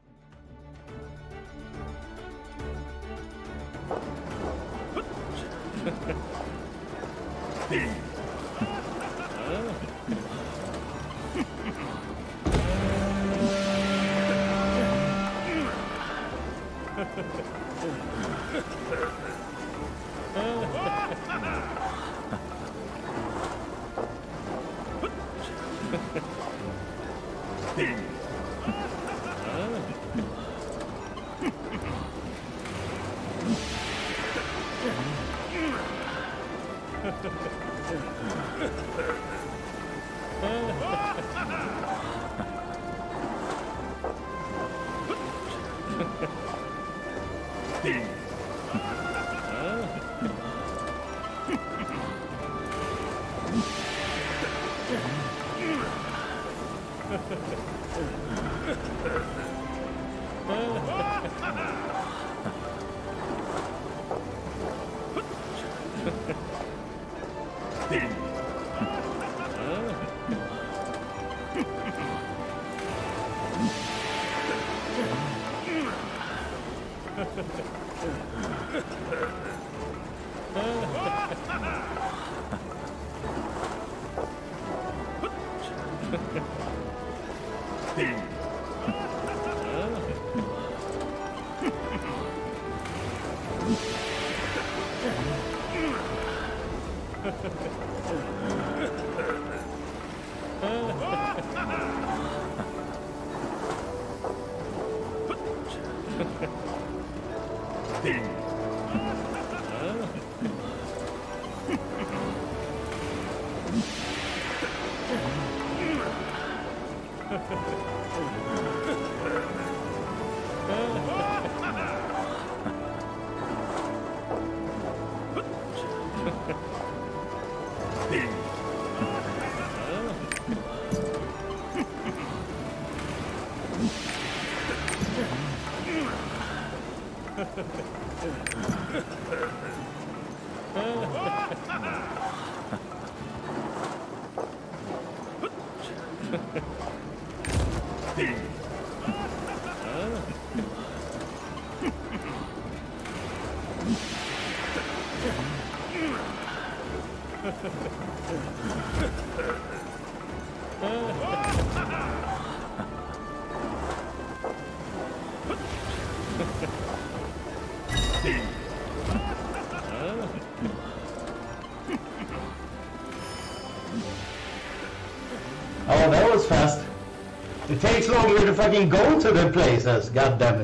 A: Oh, that was fast. It takes longer to fucking go to the places, god damn it.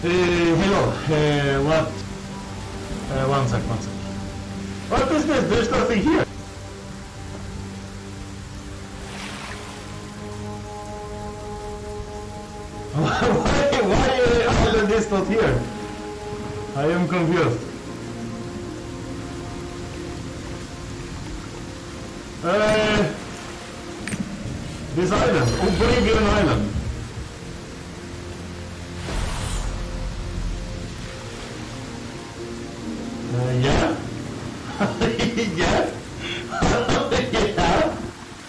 A: Hello. What? One sec. What is this? There's nothing here. Why is this not here? I am confused. This island, Oblivion Island. Yeah. Yeah. Yeah.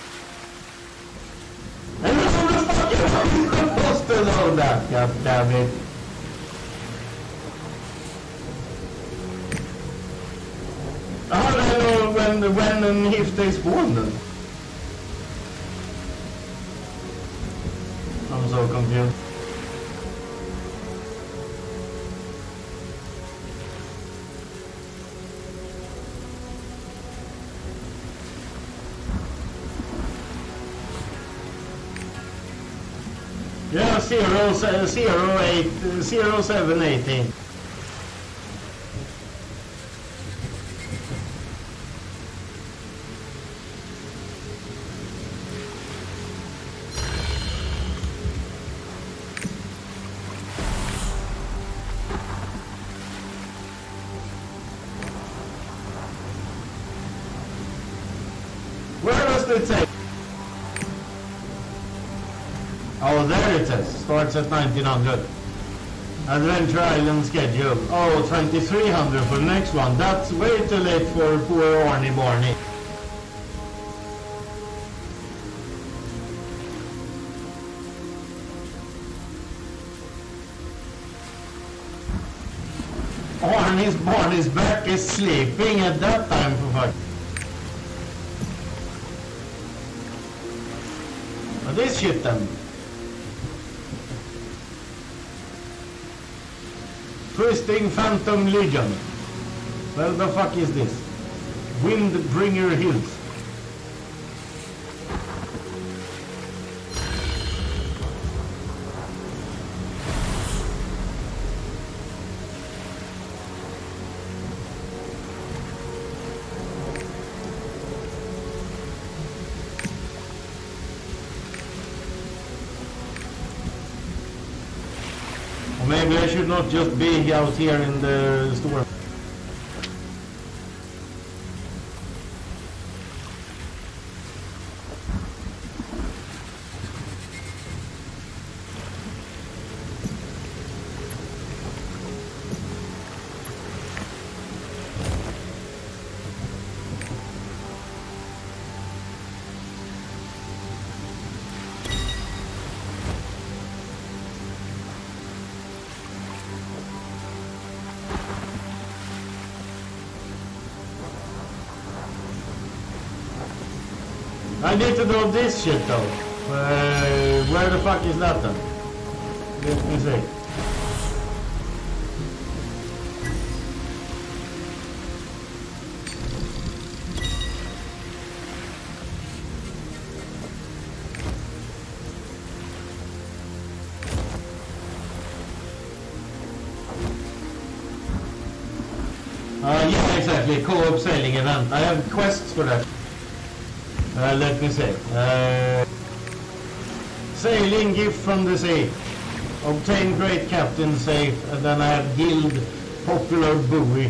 A: And who the fuck is supposed to know that? God damn it. How do I know when and if they spawn then? I'm so confused. Yeah, 0718. Where does it take? Oh, there it is. Starts at 1900. Adventure Island schedule. Oh, 2300 for the next one. That's way too late for poor Arnie Barney. Barney's back is sleeping at that time for fuck. What is shit then? Twisting Phantom Legion. What the fuck is this? Windbringer Hills. Maybe I should not just be out here in the store. I need to know this shit though. Where the fuck is that then? Let me see. Yeah, exactly. Co-op sailing event. I have quests for that. Let me see. Sailing gift from the sea. Obtain great captain safe. And then I have guild popular buoy.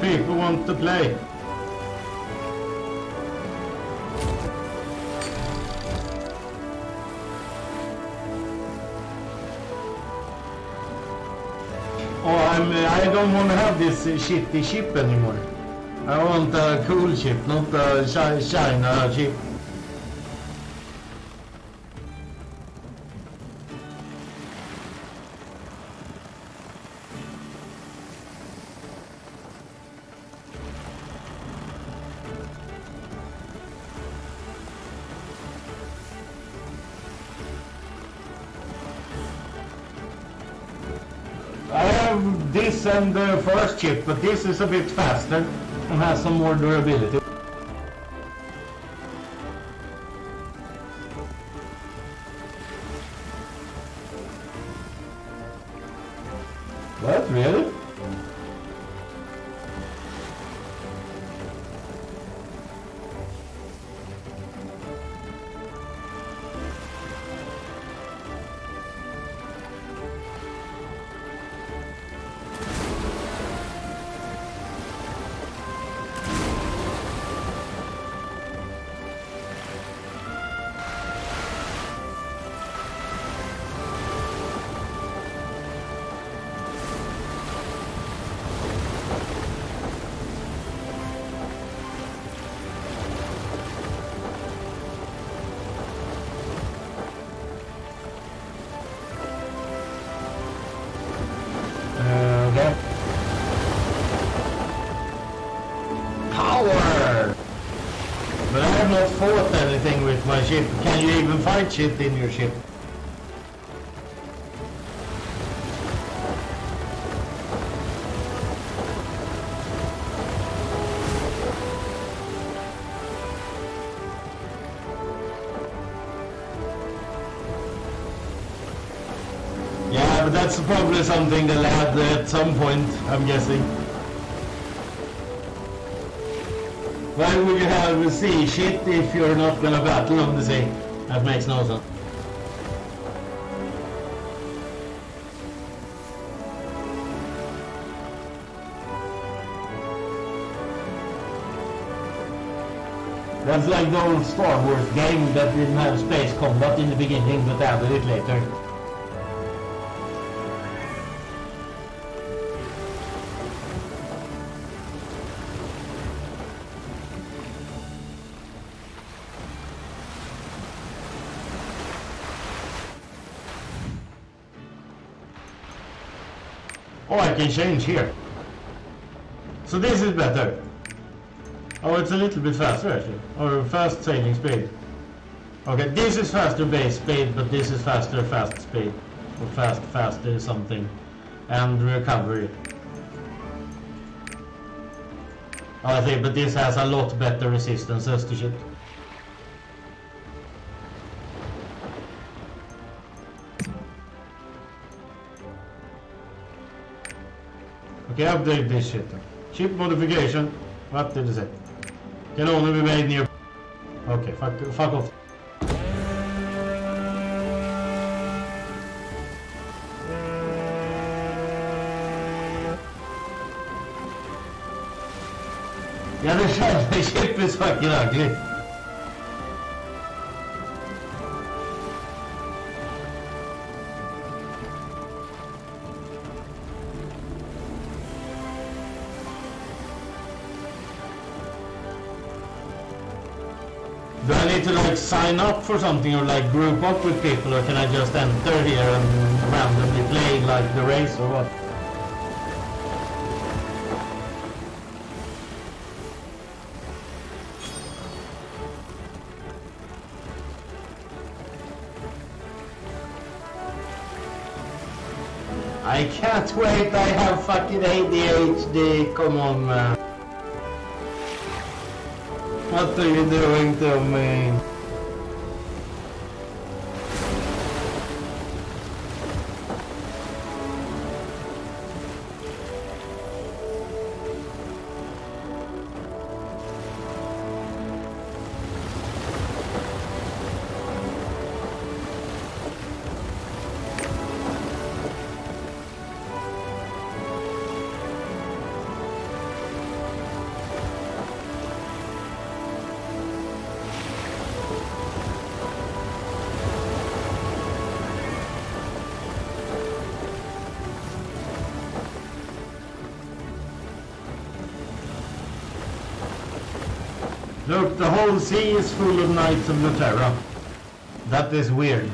A: people want to play. Oh, I don't want to have this shitty ship anymore. I want a cool ship, not a China ship. I have this and the first chip, but this is a bit faster and has some more durability. What? Really? Power! But I have not fought anything with my ship. Can you even fight shit in your ship? Yeah, but that's probably something they'll add at some point, I'm guessing. Why would you have sea shit if you're not gonna battle on the sea? That makes no sense. That's like the old Star Wars game that didn't have space combat in the beginning but added it later. Oh, I can change here. So this is better. Oh, it's a little bit faster actually. Or fast sailing speed. Okay, this is faster base speed, but this is faster fast speed. Or faster something. And recovery. Oh, I think, but this has a lot better resistances to shit. Okay, update this shit. Ship modification. What did it say? Can only be made near... Okay, fuck off. Yeah, the ship is fucking ugly. Do I need to like sign up for something or like group up with people, or can I just enter here and randomly play like the race or what? I can't wait, I have fucking ADHD, come on man. What are you doing to me? Look, the whole sea is full of Knights of Nuterra. That is weird.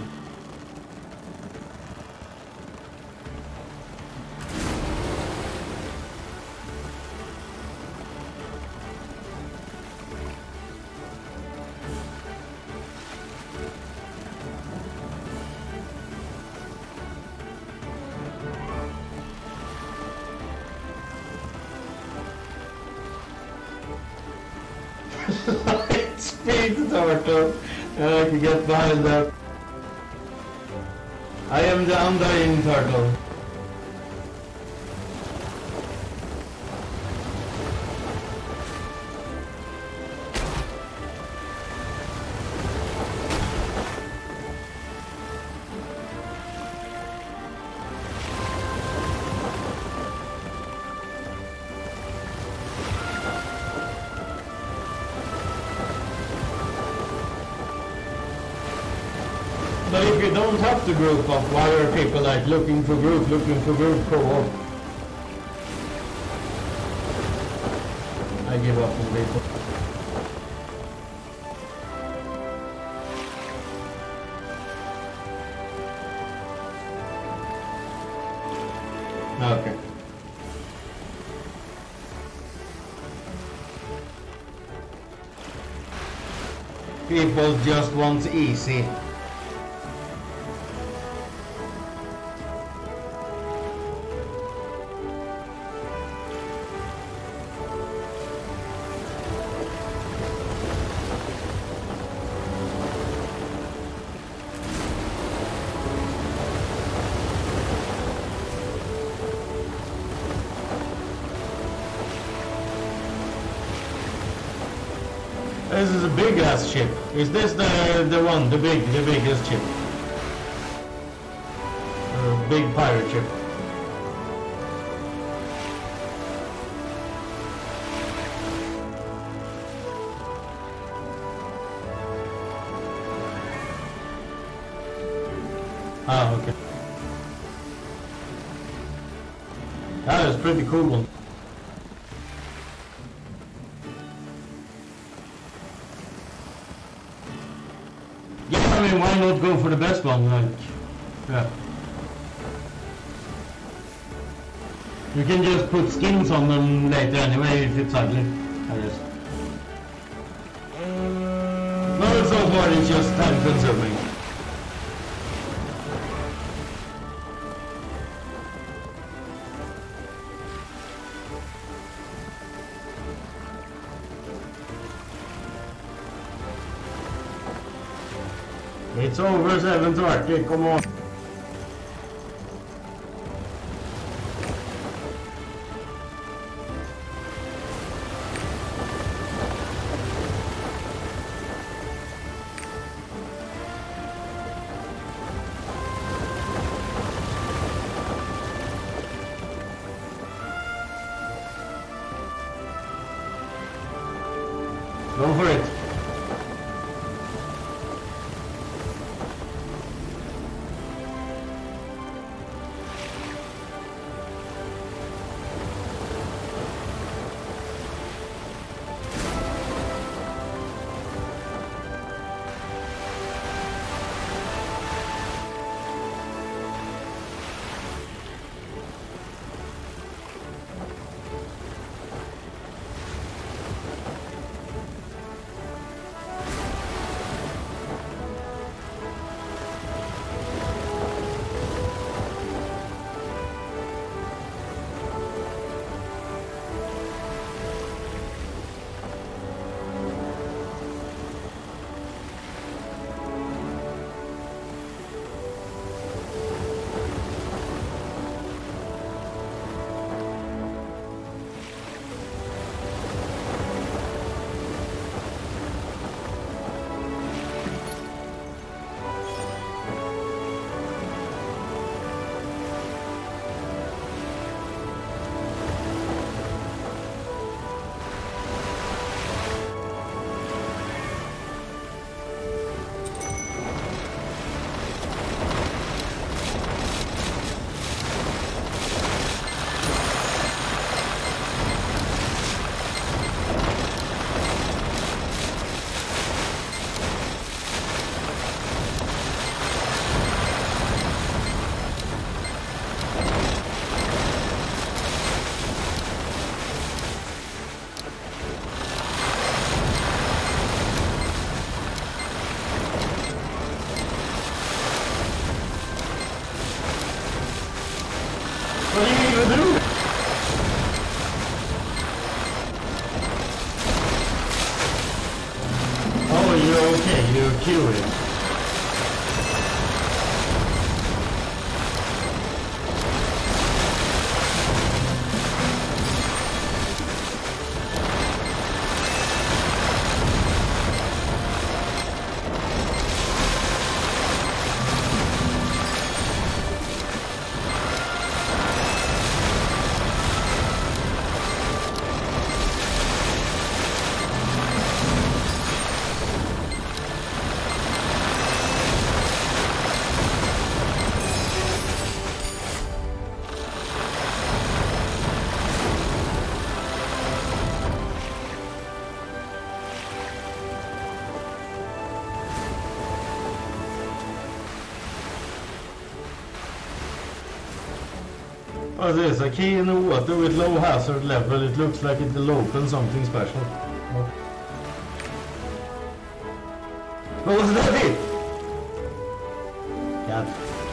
A: Speed turtle. I can get behind that. I am the undying turtle. But if you don't have to group up, why are people like looking for group co-op? I give up on people. Okay. People just want easy. This is a big ass ship. Is this the one, the biggest ship? Big pirate ship. Ah, okay. That is pretty cool one. I mean, why not go for the best one? Like, yeah. You can just put skins on them later anyway if it's ugly, I guess. No, it's not hard, it's just time consuming. It's over 7:30, come on. Go for it. Okay, you're curious. What's this? A key in the water with low hazard level. It looks like it'll open something special. What was that it? God.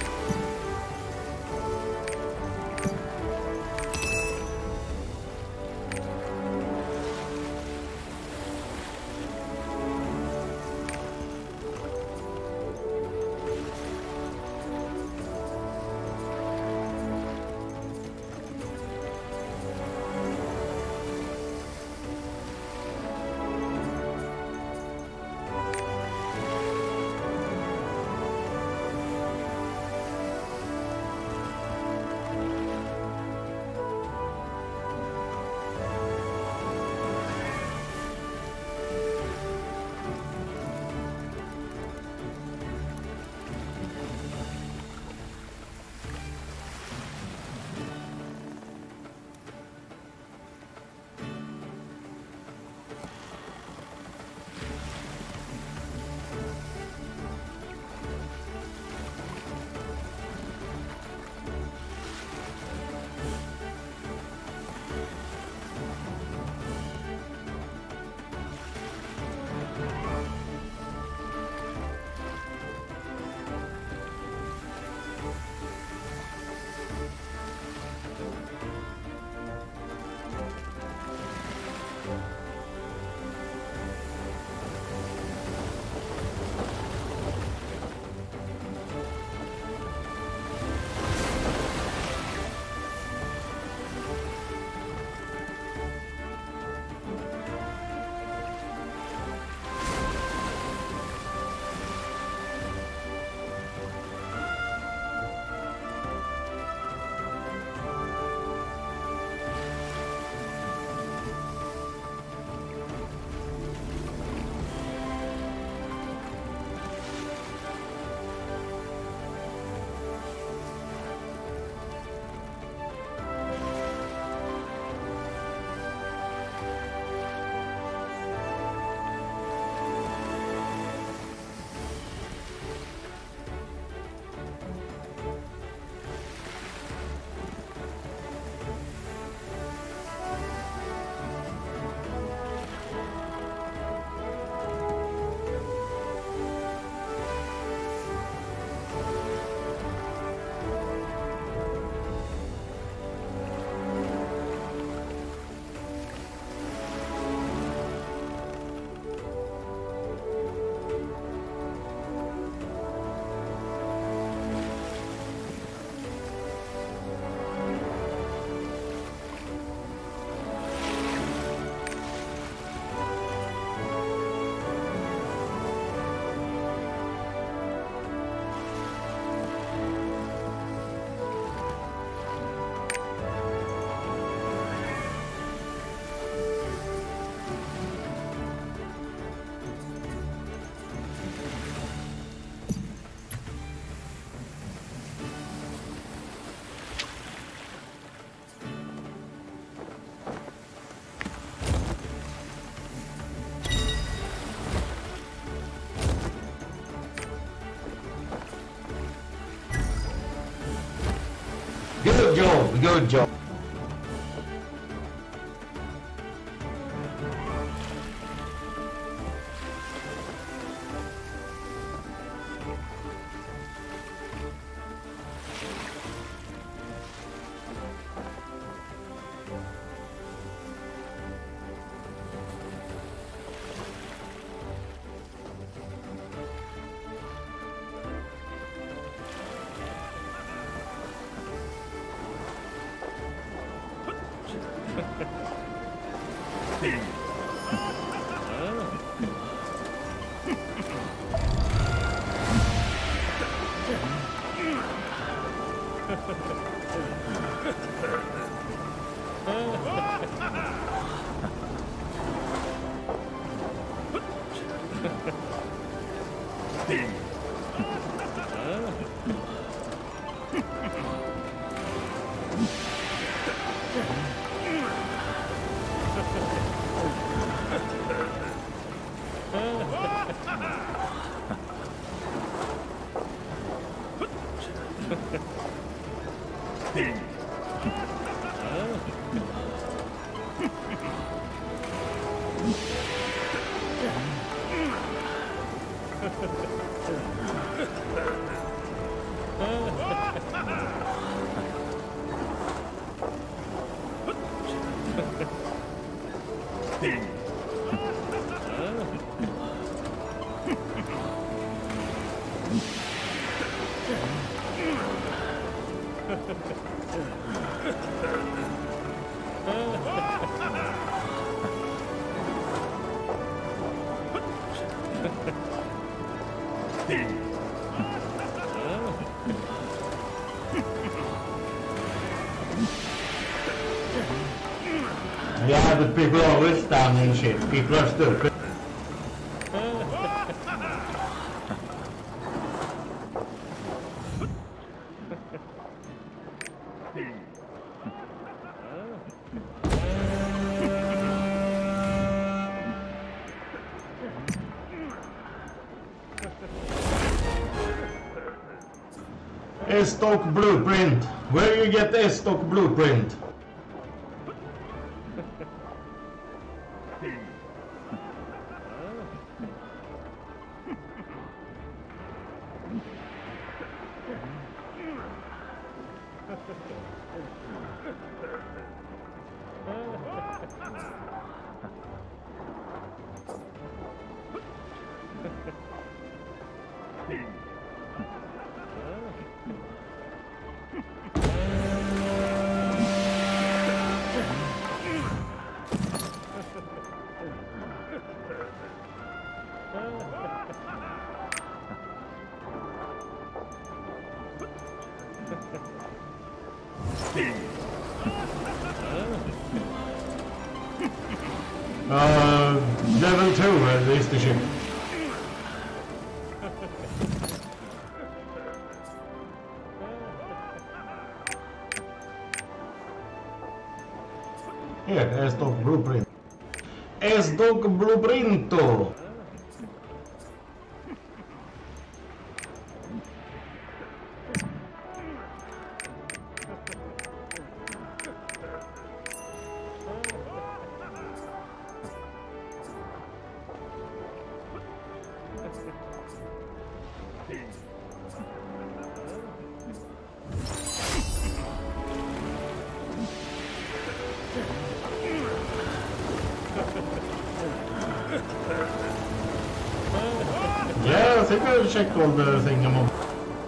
A: Good job, good job. Yeah, but people are always standing shit. People are stupid. S-Stock blueprint. Where do you get the S-Stock blueprint? Level 2 is the ship. Here, S-Stock blueprint. S-Stock blueprinto. Yeah, I think I've checked all the thing I'm on.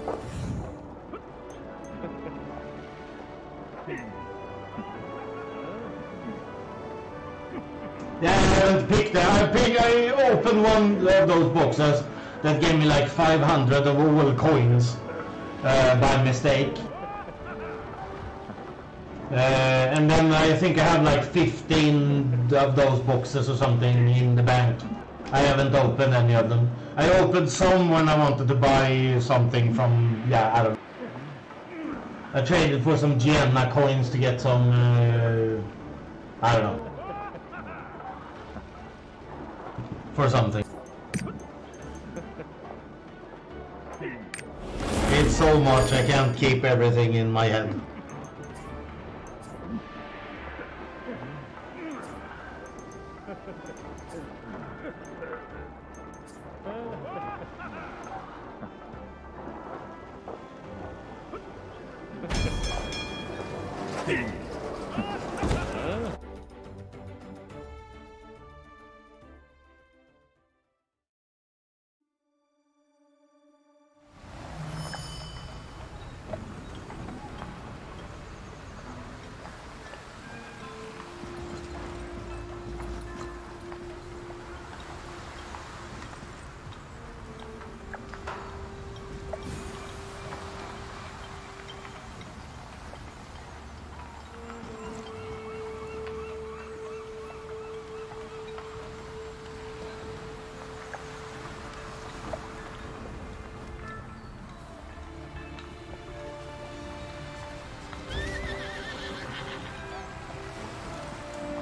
A: Yeah, I haven't picked that. I opened one of those boxes that gave me like 500 of all coins by mistake. And then I think I have like 15 of those boxes or something in the bank. I haven't opened any of them. I opened some when I wanted to buy something from, yeah, I don't know. I traded for some Gienna coins to get some, I don't know. For something. It's so much, I can't keep everything in my head.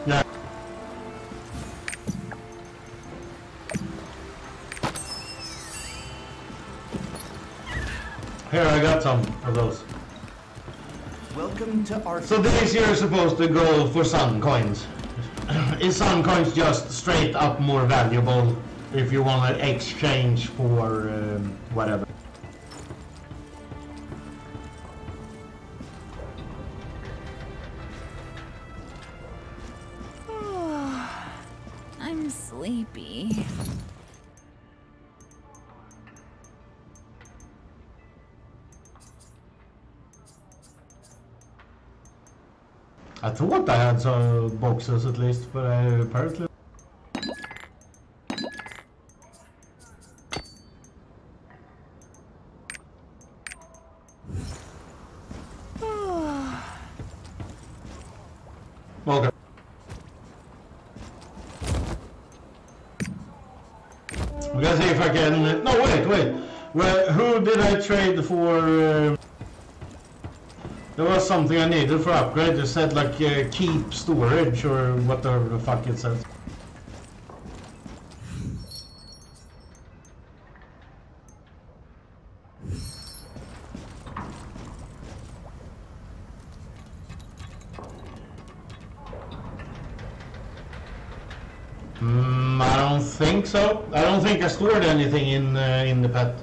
A: Yeah. Here, I got some of those.
C: Welcome to our...
A: So these here are supposed to go for sun coins. Is sun coins just straight up more valuable if you want to exchange for whatever?
L: I'm sleepy.
A: I thought I had some boxes at least, but I apparently... Okay. I'm gonna see if I can... No, wait. Well, who did I trade for... There was something I needed for upgrade. It said like keep storage or whatever the fuck it says. I don't think so. I don't think I stored anything in the pet.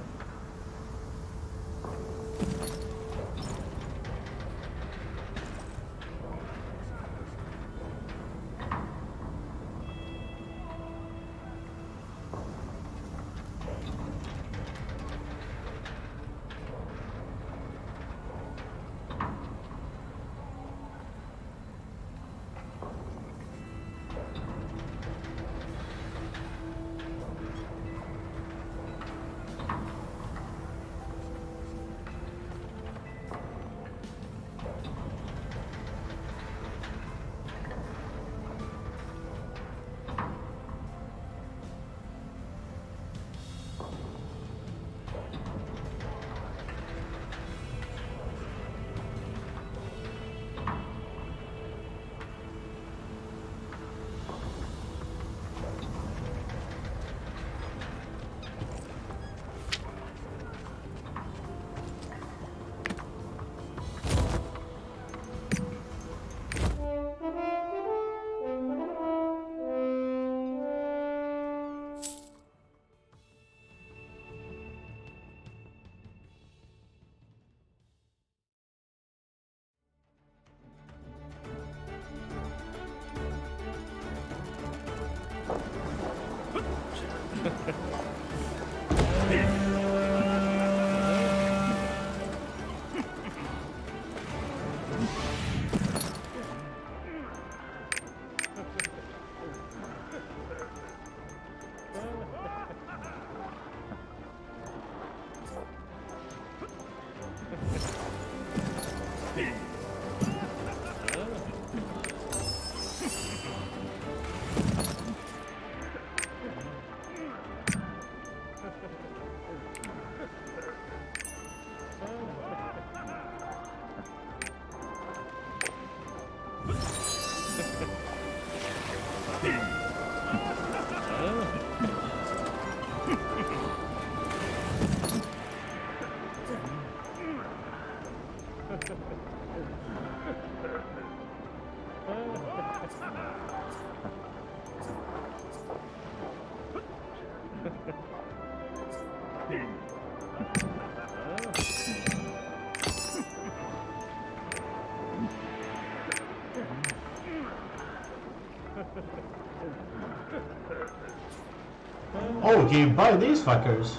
A: Oh, can you buy these fuckers?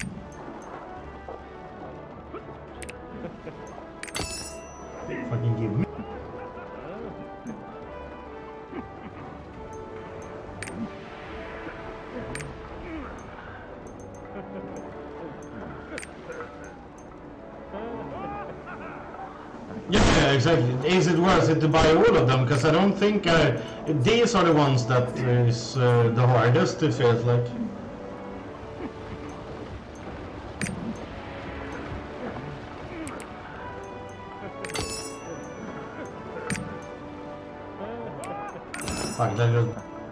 A: Fucking give me. Yeah, exactly. Is it worth it to buy all of them? Because I don't think these are the ones that is the hardest, it feels like. Fuck, that goes.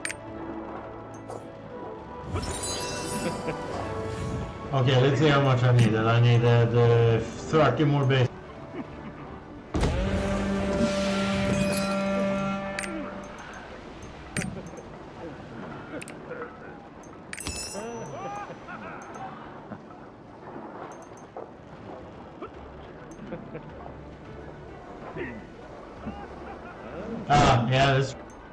A: Okay, let's see how much I needed. I needed 30 more base. Ah, yeah, that's...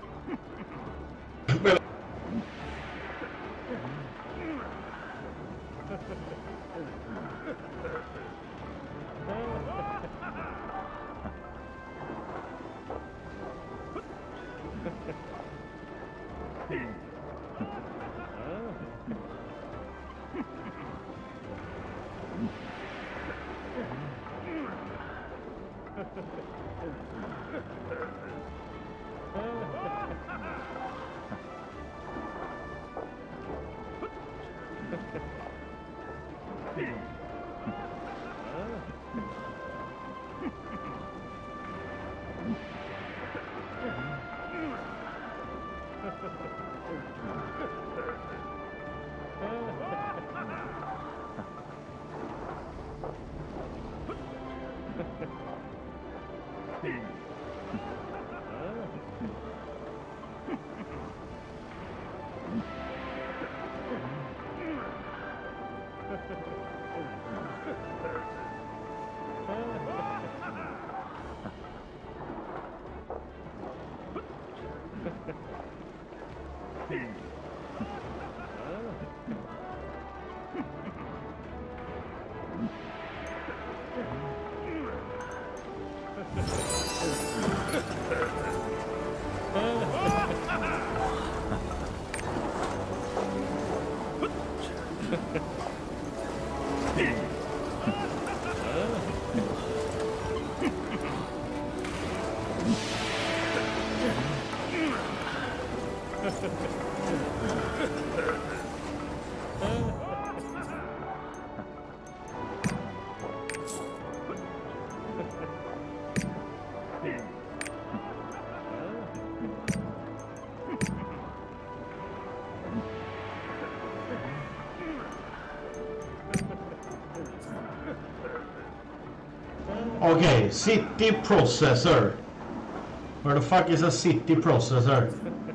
A: Okay, city processor. Where the fuck is a city processor?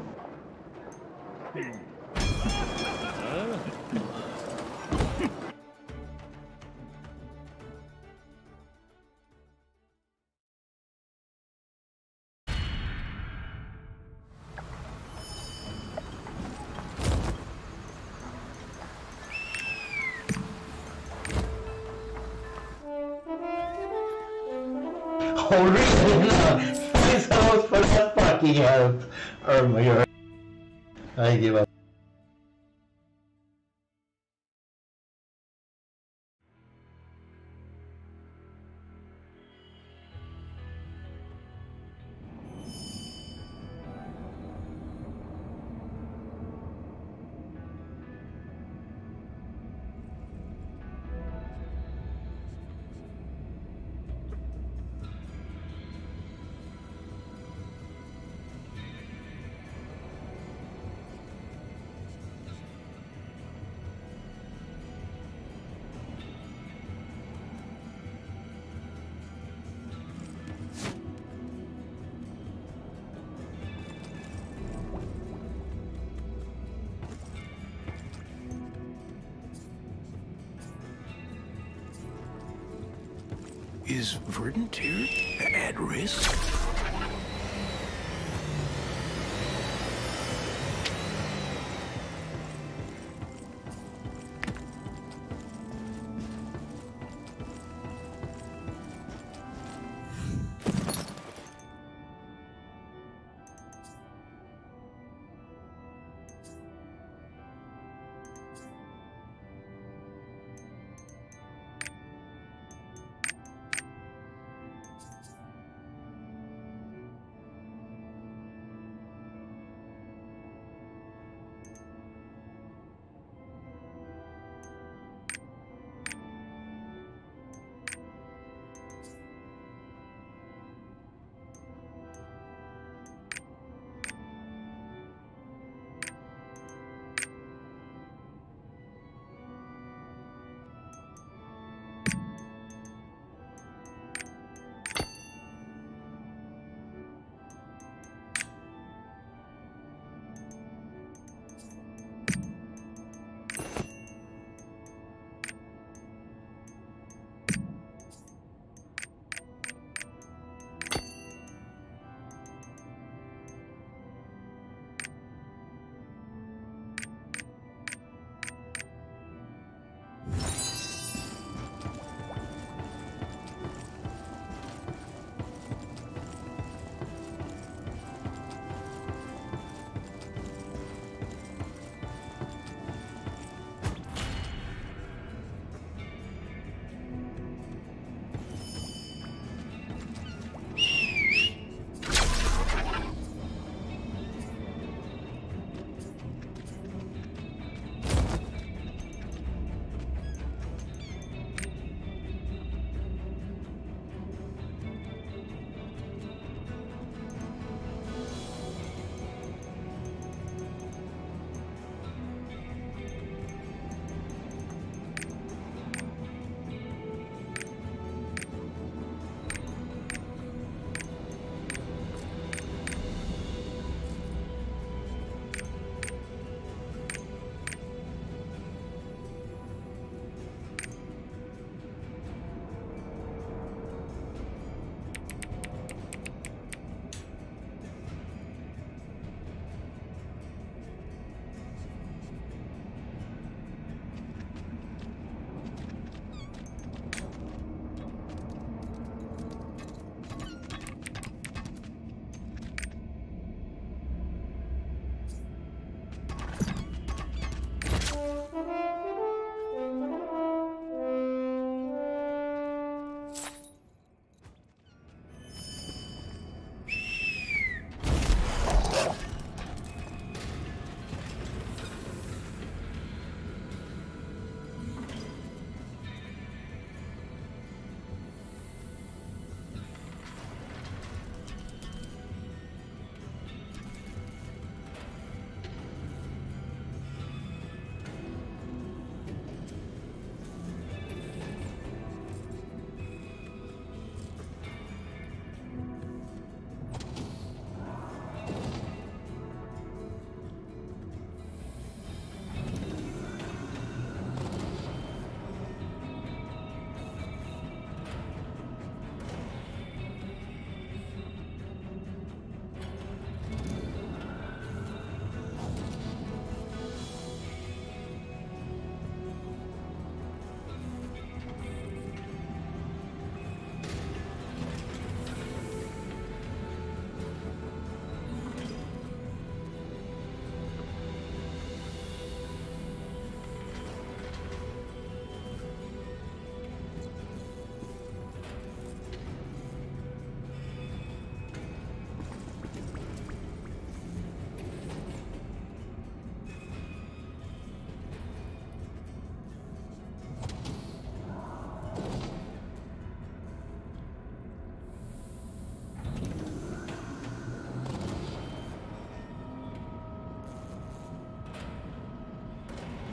A: Oh, really? No. Please help for that fucking help. Oh my god. I give up.
I: Is Verdant here at risk?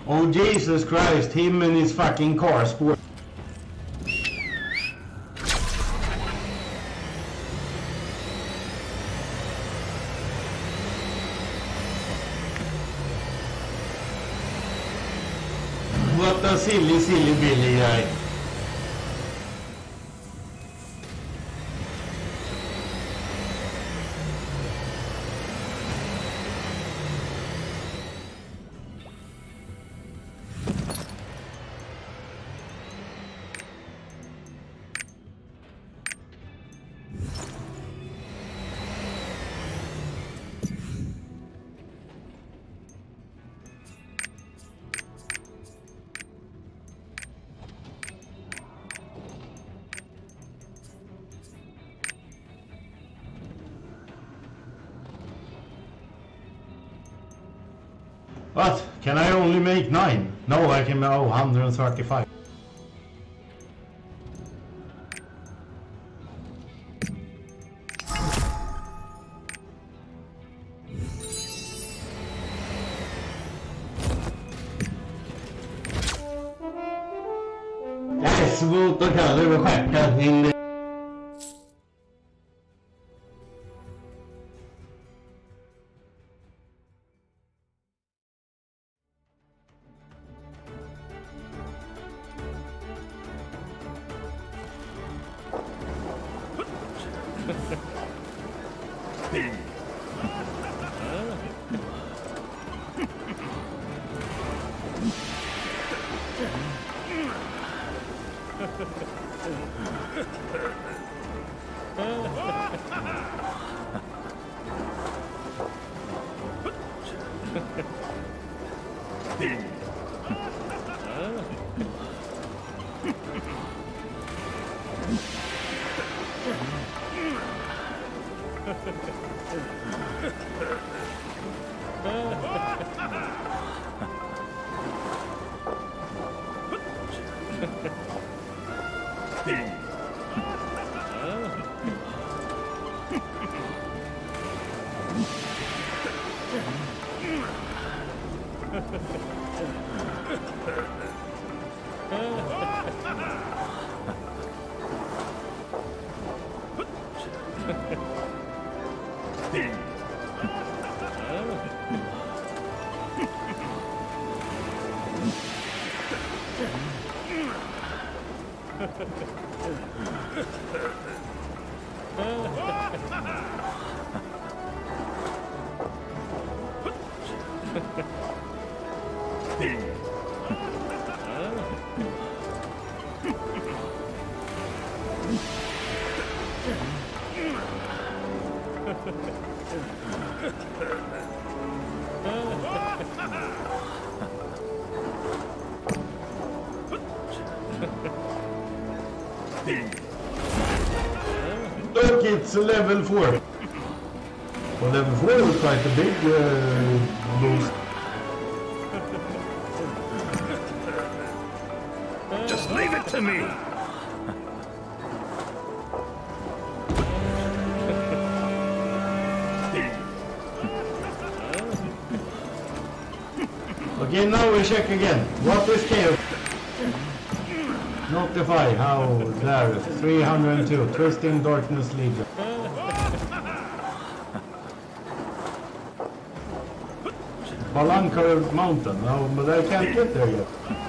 A: Oh Jesus Christ, him and his fucking car sport. What a silly Billy guy. What? Can I only make 9? No, I can make 135. Jag är svårt att kalla det stjärten in. Look, it's level 4. Well, level 4 was quite a big boost.
I: Just leave it to me.
A: Okay, now we check again. What is chaos? Notify how there 302 Twisting Darkness Legion. Balancar Mountain. No, but I can't get there yet.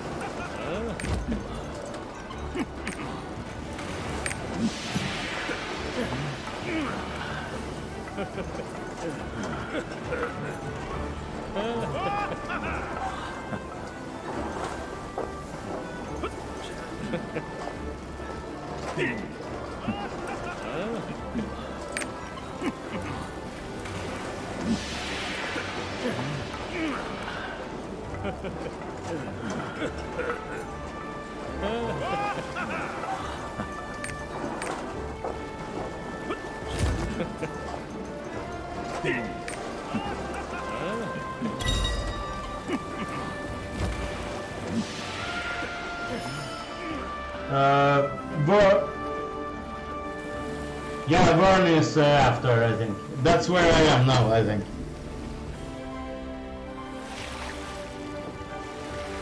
A: Yeah, Vern is after, I think. That's where I am now, I think.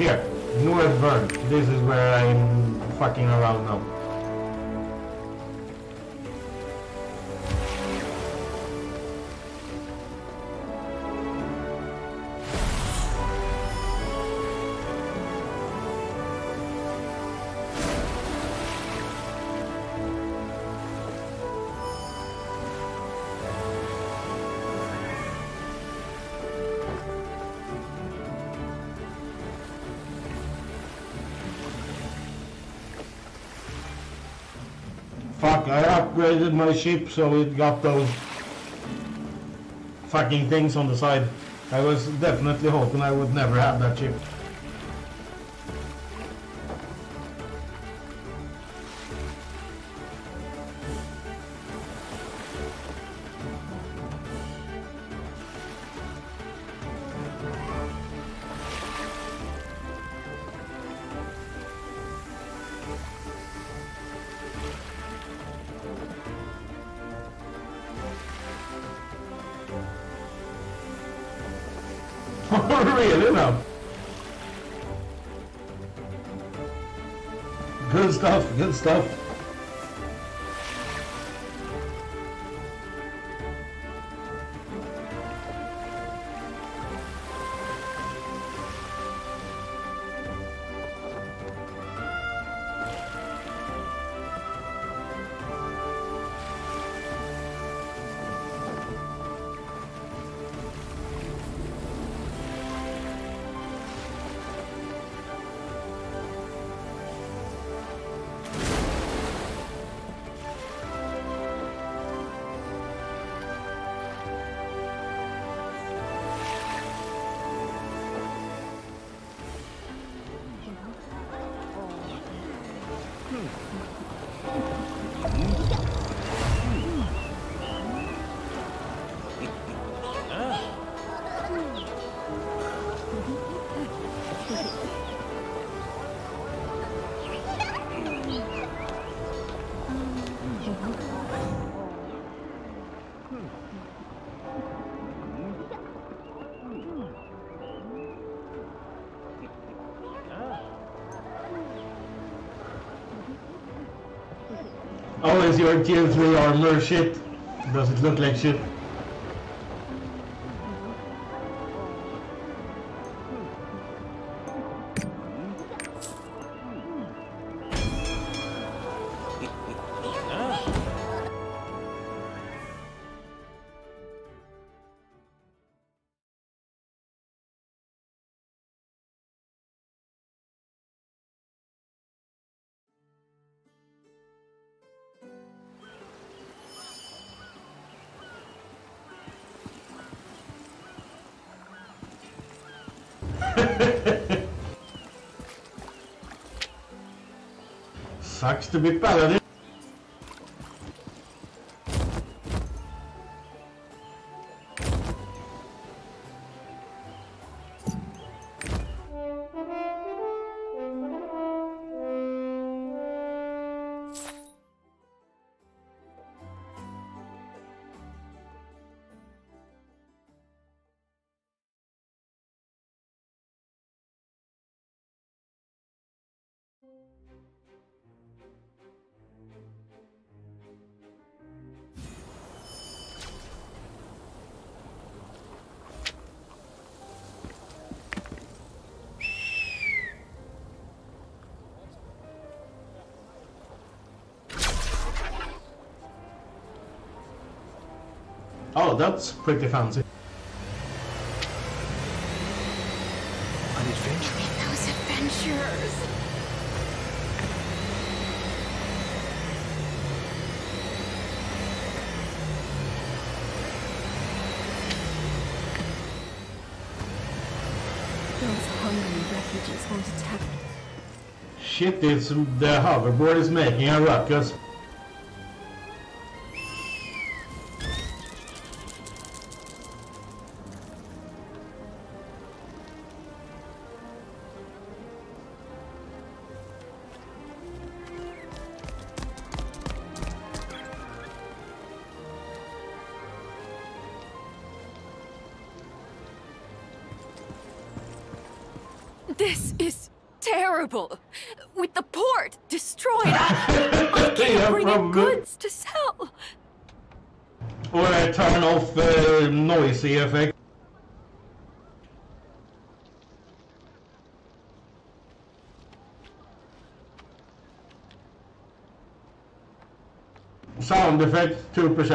A: Here, Northburn. This is where I'm fucking around now. Fuck, I upgraded my ship so it got those fucking things on the side. I was definitely hoping I would never have that ship. Really now? Good stuff, good stuff. Oh, is your tier 3 armor shit? Does it look like shit? Sucks to be paladin. Oh, that's pretty fancy.
C: An adventure.
G: Those adventures.
L: Those hungry refugees won't attack.
A: Shit, it's the hoverboard is making a ruckus.
E: This is terrible. With the port destroyed, I can't bring in goods to sell.
A: Or I turn off noisy effect. Sound effects 2%.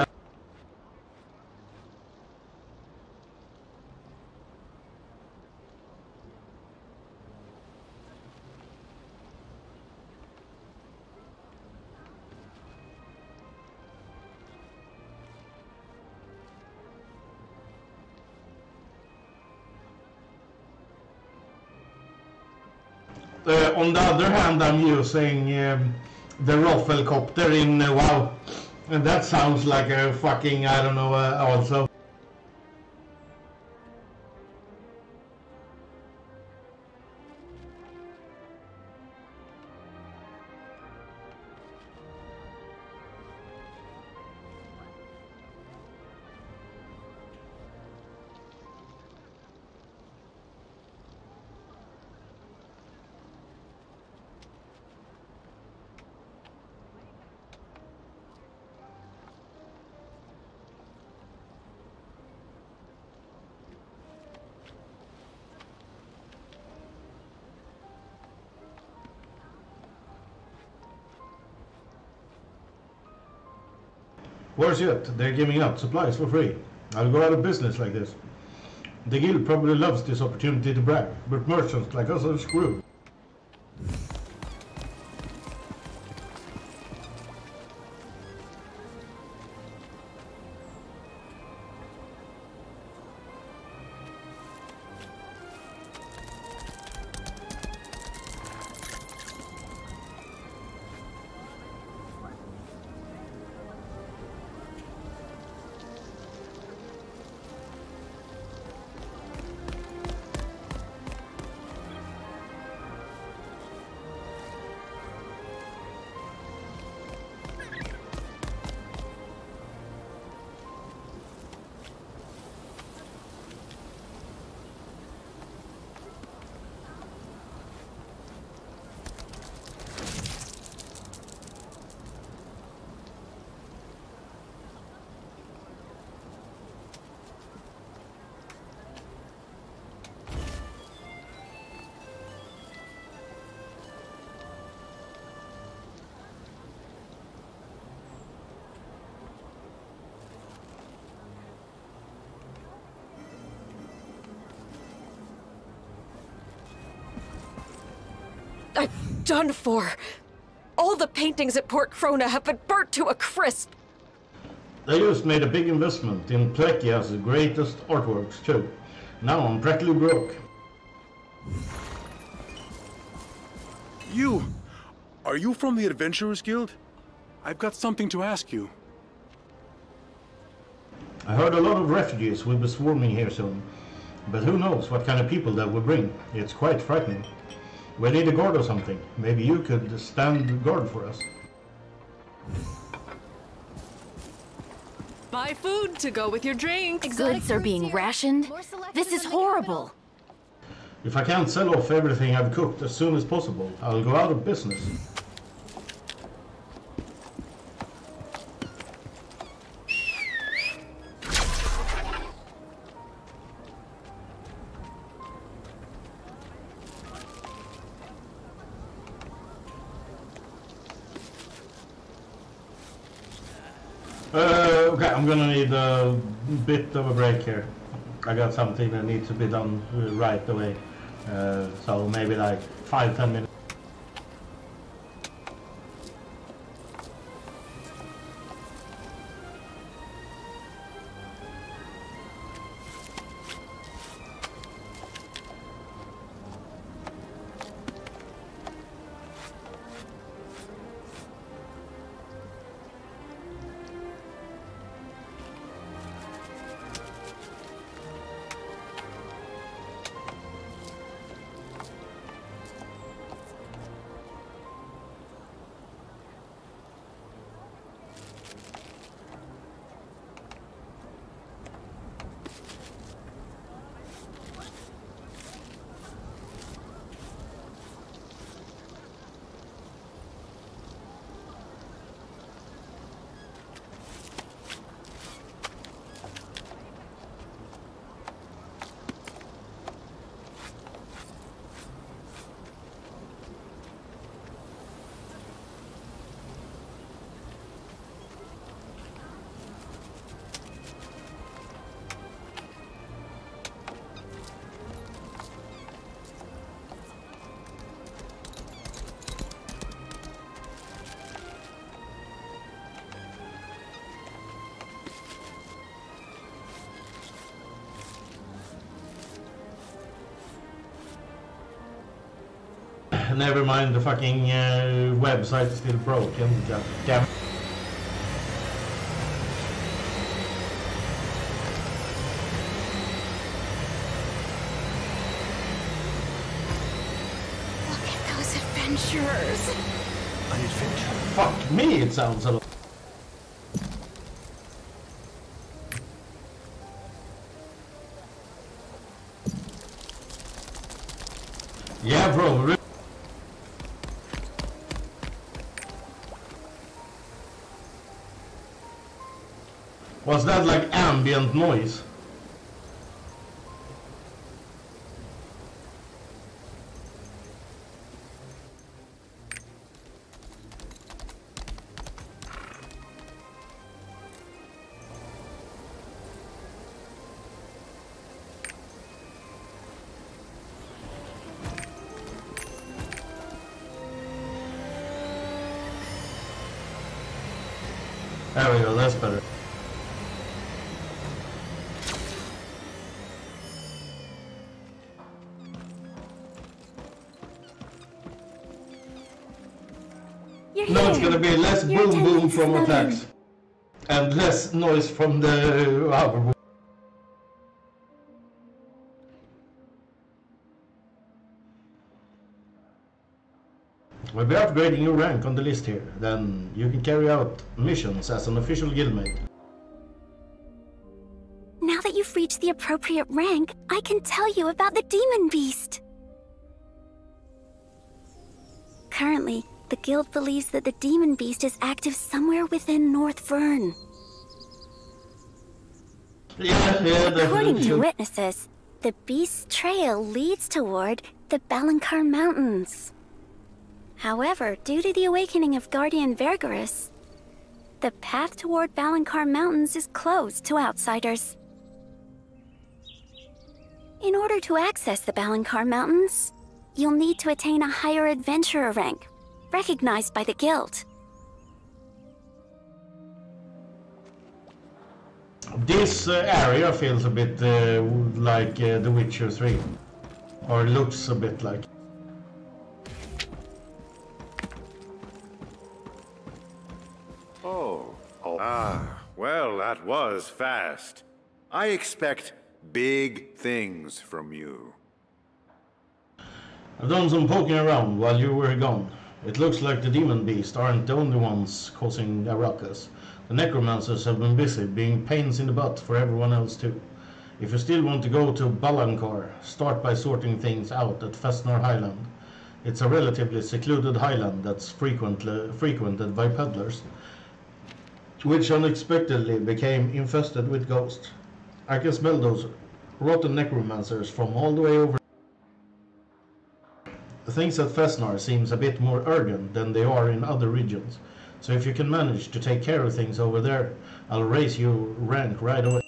A: On the other hand, I'm using the Roffelcopter in WoW, and that sounds like a fucking, I don't know, also. Where's it? They're giving out supplies for free. I'll go out of business like this. The guild probably loves this opportunity to brag, but merchants like us are screwed.
E: I'm done for. All the paintings at Port Krona have been burnt to a crisp.
A: They just made a big investment in Plekia's greatest artworks too. Now I'm practically broke.
I: Are you from the Adventurers Guild? I've got something to ask you.
A: I heard a lot of refugees will be swarming here soon, but who knows what kind of people that will bring. It's quite frightening. We need a guard or something. Maybe you could stand guard for us.
E: Buy food to go with your drinks.
D: Goods are being rationed? This is horrible.
A: If I can't sell off everything I've cooked as soon as possible, I'll go out of business. Okay, I'm gonna need a bit of a break here. I got something that needs to be done right away. So maybe like 5-10 minutes. Never mind, the fucking website is still broken. God damn.
E: Look at those adventurers.
C: An adventure?
A: Fuck me, it sounds a lot. Yeah, bro. Was that like ambient noise? There we go, that's better. No, it's gonna be less boom boom from attacks. And less noise from the hoverboard. We'll be upgrading your rank on the list here. Then you can carry out missions as an official guildmate.
D: Now that you've reached the appropriate rank, I can tell you about the Demon Beast. Currently, the guild believes that the Demon Beast is active somewhere within North Vern. According to witnesses, the beast's trail leads toward the Balankar Mountains. However, due to the awakening of Guardian Vergarus, the path toward Balankar Mountains is closed to outsiders. In order to access the Balankar Mountains, you'll need to attain a higher adventurer rank, recognized by the guild.
A: This area feels a bit like The Witcher 3. Or looks a bit like.
M: Well, that was fast. I expect big things from you.
A: I've done some poking around while you were gone. It looks like the Demon Beast aren't the only ones causing a ruckus. The Necromancers have been busy being pains in the butt for everyone else too. If you still want to go to Balankar, start by sorting things out at Festnar Highland. It's a relatively secluded highland that's frequented by peddlers, which unexpectedly became infested with ghosts. I can smell those rotten necromancers from all the way over. Things at Festnar seems a bit more urgent than they are in other regions, so if you can manage to take care of things over there, I'll raise your rank right away.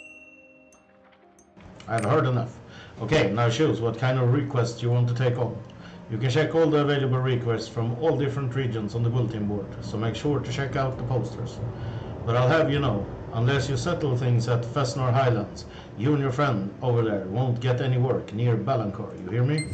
A: I've heard enough. Okay, now choose what kind of requests you want to take on. You can check all the available requests from all different regions on the bulletin board, so make sure to check out the posters. But I'll have you know, unless you settle things at Festnar Highlands, you and your friend over there won't get any work near Balankar, you hear me?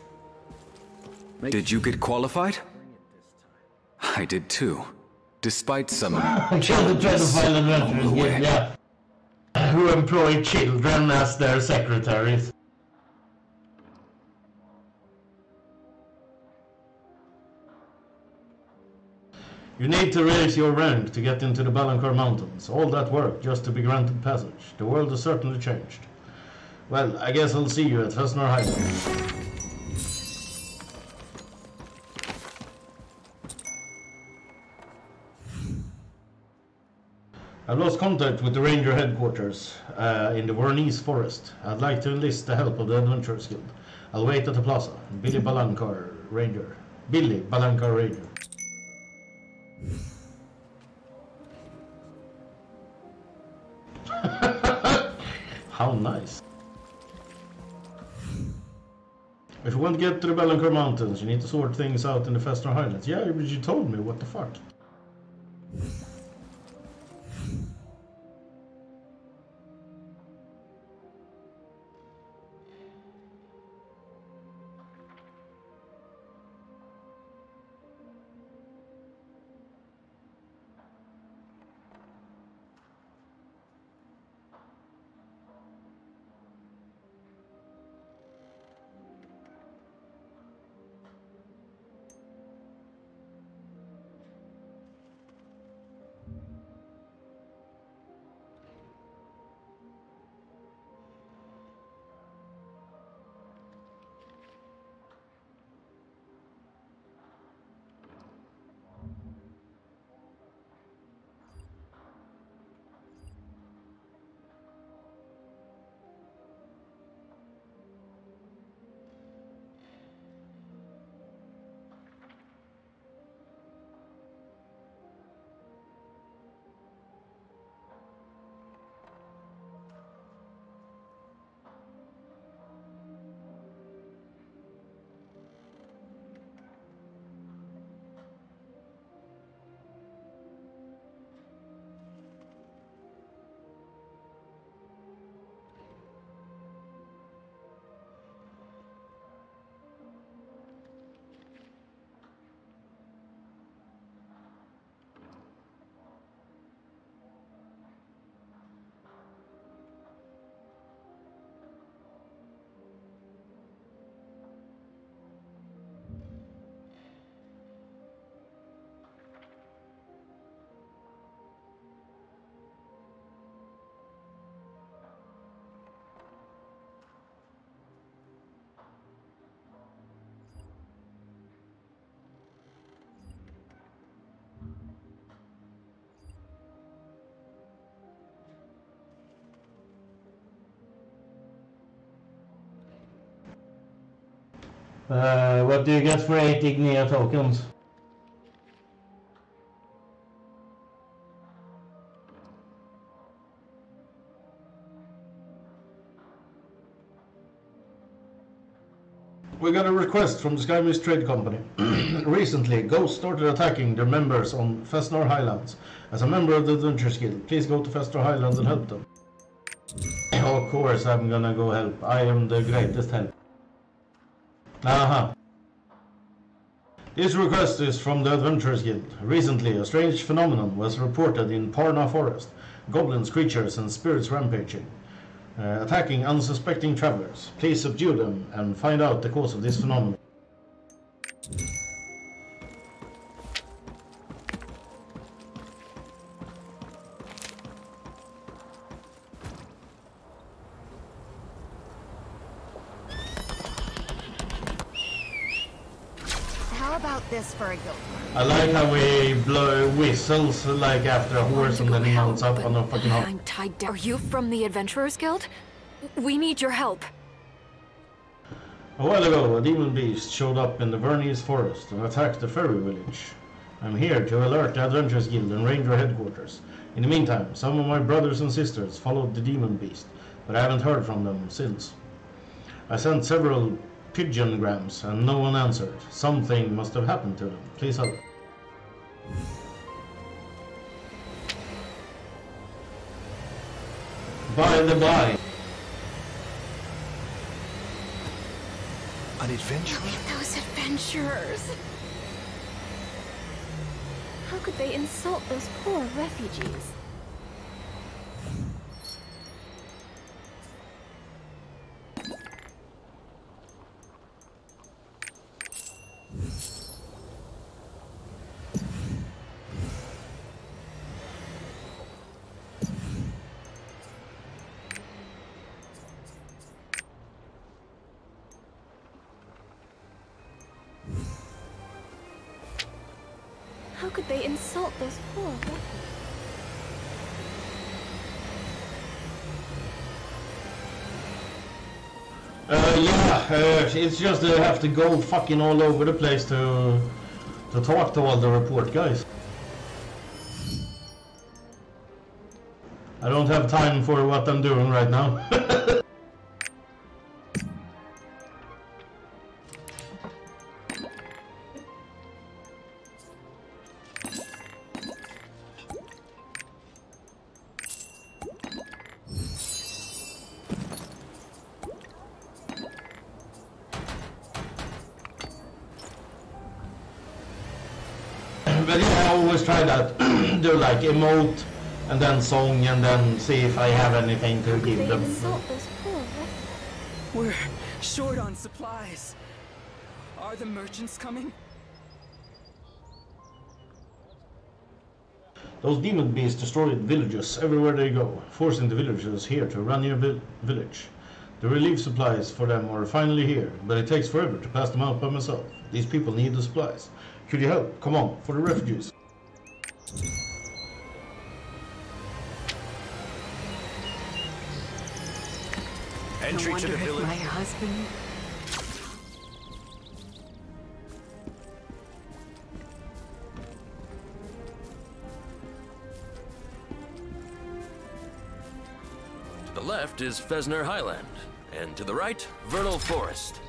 K: Did you get qualified? I did too. Despite some
A: Kill the pedophile adventurers, yeah. Who employ children as their secretaries. You need to raise your rank to get into the Balankar Mountains. All that work just to be granted passage. The world has certainly changed. Well, I guess I'll see you at Festnar Highland. I've lost contact with the ranger headquarters in the Vernese forest. I'd like to enlist the help of the Adventurers Guild. I'll wait at the plaza. Billy Balankar Ranger. Billy Balankar Ranger. How nice. If you want to get to the Balankar Mountains, you need to sort things out in the Festnar Highlands. Yeah, but you told me, what the fuck? What do you get for 8 Ignia tokens? We got a request from the Sky Mist Trade Company. Recently, Ghost started attacking their members on Fesnar Highlands. As a member of the Adventurers Guild, please go to Fesnar Highlands and help them. Of course, I'm gonna go help. I am the greatest help. Aha. This request is from the Adventurers Guild. Recently, a strange phenomenon was reported in Parna Forest. Goblins, creatures, and spirits rampaging. Attacking unsuspecting travelers. Please subdue them and find out the cause of this phenomenon.
G: How about this for a go?
A: I like how he whistles like after a horse and then he mounts up on a fucking horse.
E: I'm tied down. Are you from the Adventurers Guild? We need your help.
A: A while ago, a demon beast showed up in the Vernese forest and attacked the ferry village. I'm here to alert the Adventurers Guild and Ranger headquarters. In the meantime, some of my brothers and sisters followed the demon beast, but I haven't heard from them since. I sent several pigeongrams and no one answered. Something must have happened to them. Please help. By the by.
C: An adventurer?
G: Look at those adventurers!
L: How could they insult those poor refugees? How could they insult those poor refugees?
A: It's just I have to go fucking all over the place to talk to all the report guys. I don't have time for what I'm doing right now. But yeah, I always try that. Do like emote and then song and then see if I have anything to give them.
F: We're short on supplies. Are the merchants coming?
A: Those demon beasts destroyed villages everywhere they go, forcing the villagers here to run your village. The relief supplies for them are finally here, but it takes forever to pass them out by myself. These people need the supplies. Could you help? Come on, for the refugees.
C: Entry to the village.
E: My husband.
N: To the left is Fesnar Highland, and to the right, Vernal Forest.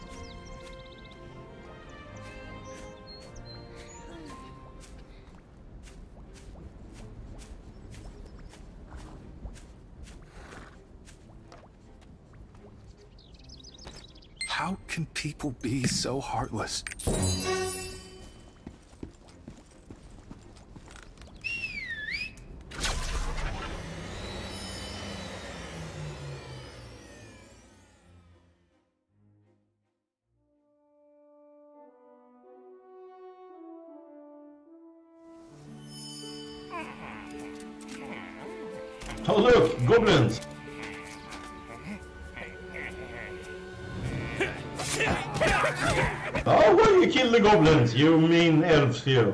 I: How can people be so heartless?
A: Oh look, goblins! Oh, why you kill the goblins? You mean elves, you.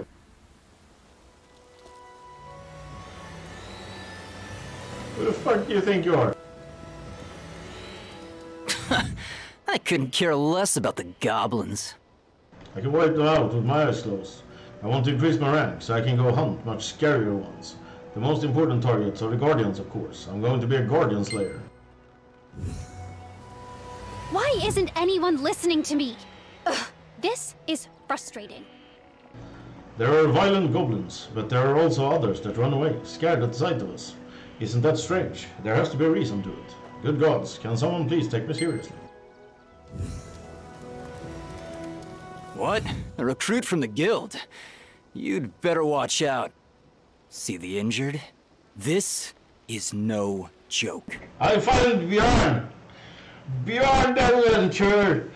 A: Who the fuck do you think you are?
F: I
O: I couldn't care less about the goblins.
A: I can wipe them out with my eyes closed. I want to increase my rank so I can go hunt much scarier ones. The most important targets are the Guardians, of course. I'm going to be a Guardian Slayer.
B: Why isn't anyone listening to me? Ugh, this is frustrating.
A: There are violent goblins, but there are also others that run away, scared at the sight of us. Isn't that strange? There has to be a reason to it. Good gods, can someone please take me seriously?
O: What? A recruit from the guild? You'd better watch out. See the injured? This is no joke.
A: I found Bjorn! Bjorn the Adventurer!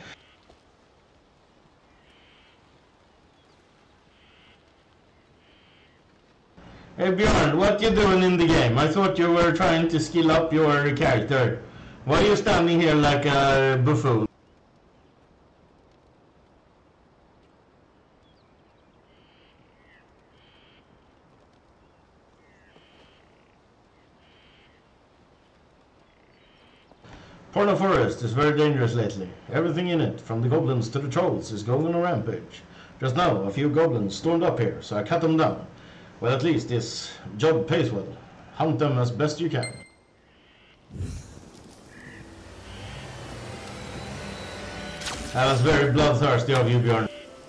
A: Hey Bjorn, what you doing in the game? I thought you were trying to skill up your character. Why are you standing here like a buffoon? Porno Forest is very dangerous lately. Everything in it, from the goblins to the trolls, is going on a rampage. Just now, a few goblins stormed up here, so I cut them down. Well, at least this job pays well. Hunt them as best you can. That was very bloodthirsty of you, Bjorn.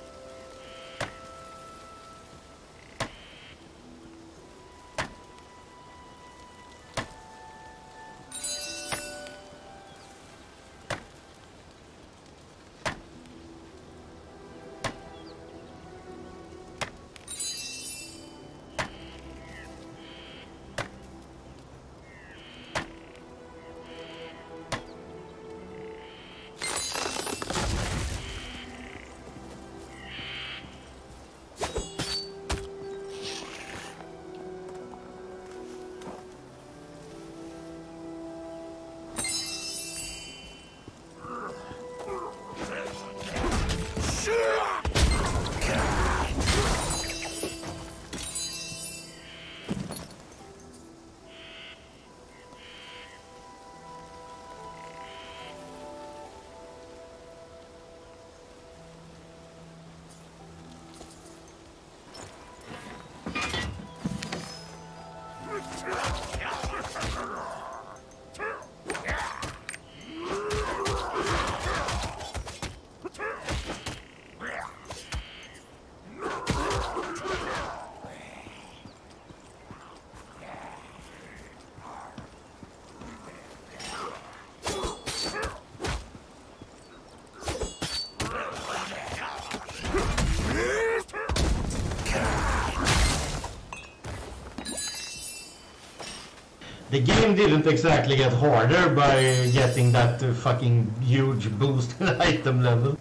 A: The game didn't exactly get harder by getting that fucking huge boost in item level.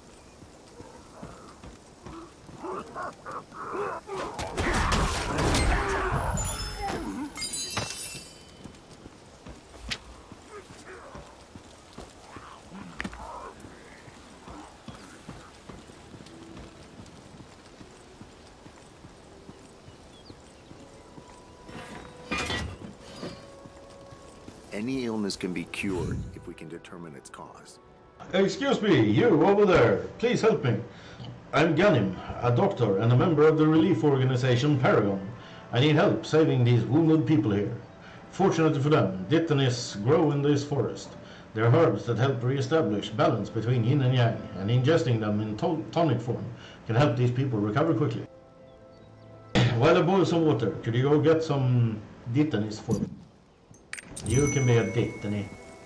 M: Any illness can be cured if we can determine its cause.
A: Excuse me, you over there, please help me. I'm Ganim, a doctor and a member of the relief organization Paragon. I need help saving these wounded people here. Fortunately for them, Dittanis grow in this forest. They're herbs that help re-establish balance between yin and yang, and ingesting them in tonic form can help these people recover quickly. While I boil some water, could you go get some Dittanis for me? You can be a Dittany.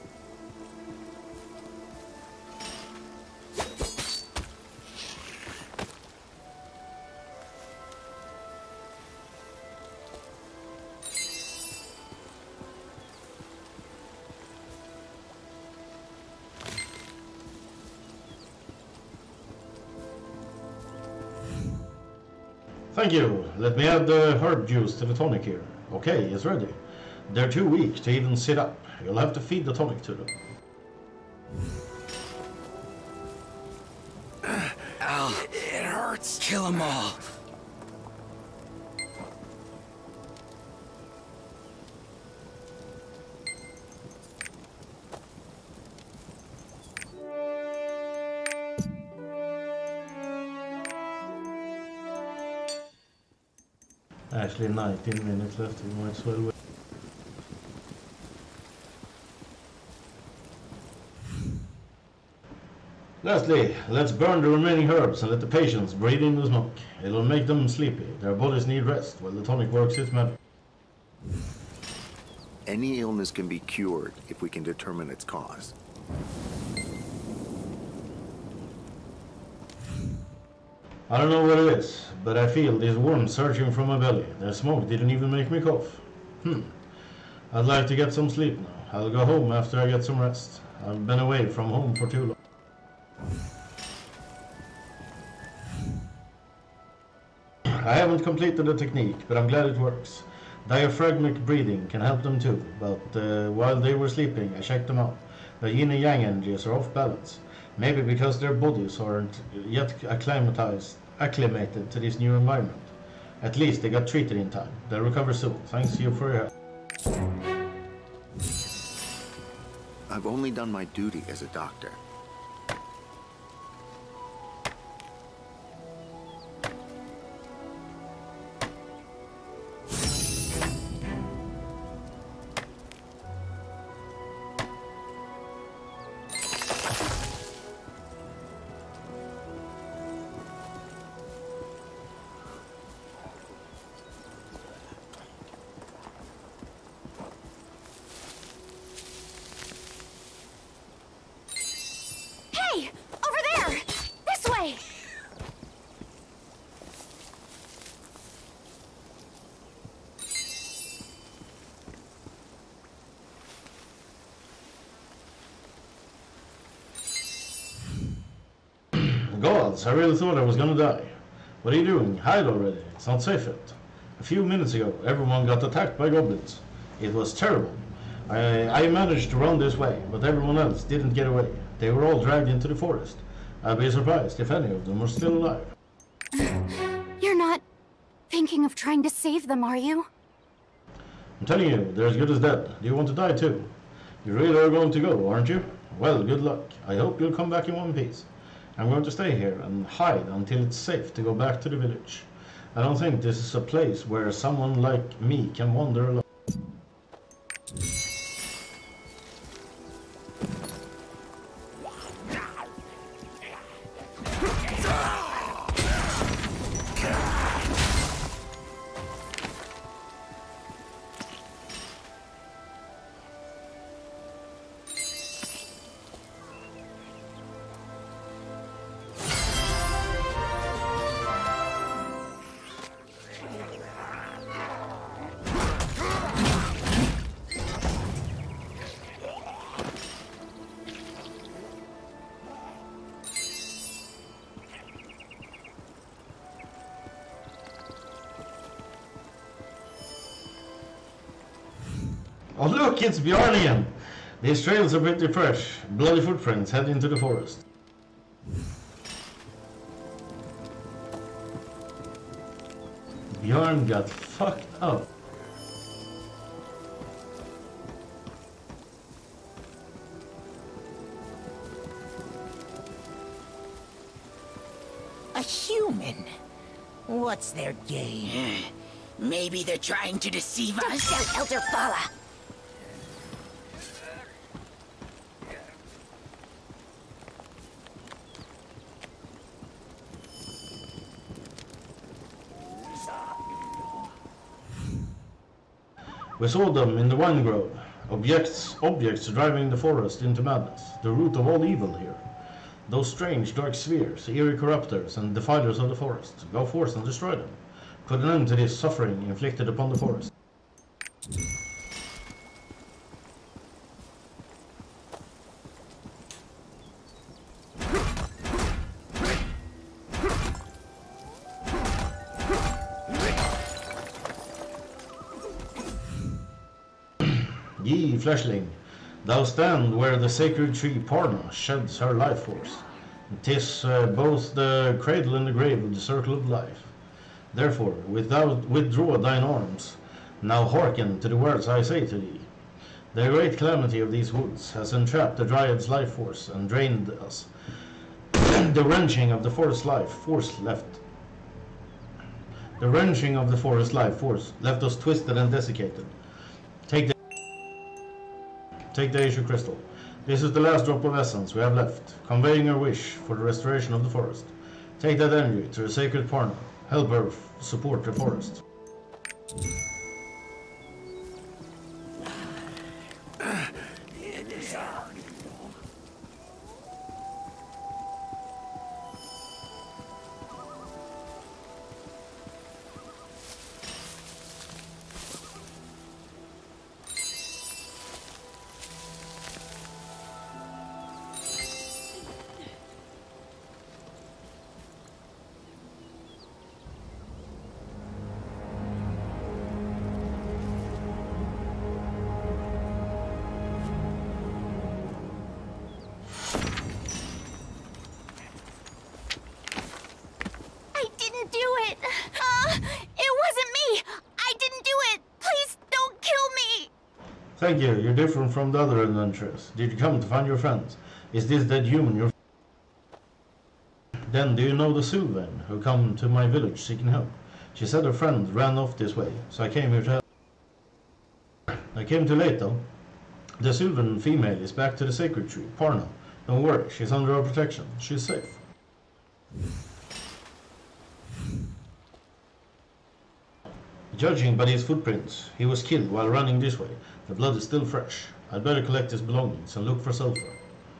A: Thank you. Let me add the herb juice to the tonic here. Okay, it's ready. They're too weak to even sit up. You'll have to feed the tonic to them.
O: Ow. It hurts. Kill them all.
A: Actually, 19 minutes left. We might as well wait. Lastly, let's burn the remaining herbs and let the patients breathe in the smoke. It'll make them sleepy. Their bodies need rest while the tonic works its magic.
M: Any illness can be cured if we can determine its cause.
A: I don't know what it is, but I feel these worms surging from my belly. Their smoke didn't even make me cough. I'd like to get some sleep now. I'll go home after I get some rest. I've been away from home for too long. I haven't completed the technique, but I'm glad it works. Diaphragmic breathing can help them too, but while they were sleeping, I checked them out. The yin and yang energies are off balance. Maybe because their bodies aren't yet acclimated to this new environment. At least they got treated in time. They'll recover soon. Thanks to you for your help.
M: I've only done my duty as a doctor.
B: Hey! Over there! This way!
A: Gods, I really thought I was gonna die. What are you doing? Hide already. It's not safe yet. A few minutes ago, everyone got attacked by goblins. It was terrible. I managed to run this way, but everyone else didn't get away. They were all dragged into the forest. I'd be surprised if any of them were still alive.
B: You're not thinking of trying to save them, are you?
A: I'm telling you, they're as good as dead. Do you want to die too? You really are going to go, aren't you? Well, good luck. I hope you'll come back in one piece. I'm going to stay here and hide until it's safe to go back to the village. I don't think this is a place where someone like me can wander alone. Oh look, it's Bjorn again! These trails are pretty fresh. Bloody footprints head into the forest. Bjorn got fucked up.
P: A human? What's their game? Maybe they're trying to deceive us?
D: Don't shout, Elder Bala!
A: We saw them in the wine grove. Objects driving the forest into madness. The root of all evil here. Those strange dark spheres, eerie corruptors and defilers of the forest. Go forth and destroy them. Put an end to this suffering inflicted upon the forest. Ye fleshling, thou stand where the sacred tree Parna sheds her life force. 'Tis both the cradle and the grave of the circle of life. Therefore, withdraw thine arms. Now hearken to the words I say to thee. The great calamity of these woods has entrapped the Dryad's life force and drained us. The wrenching of the forest life force left. The wrenching of the forest life force left us twisted and desiccated. Take the Asia Crystal. This is the last drop of essence we have left, conveying our wish for the restoration of the forest. Take that energy to the sacred Parna. Help her support the forest. Thank you. You're different from the other adventurers. Did you come to find your friends? Is this dead human your Then do you know the Sylvan who come to my village seeking help? She said her friend ran off this way, so I came here to help. I came too late though. The Sylvan female is back to the sacred tree, Parna. Don't worry, she's under our protection. She's safe. Judging by his footprints, he was killed while running this way. The blood is still fresh. I'd better collect his belongings and look for sulfur.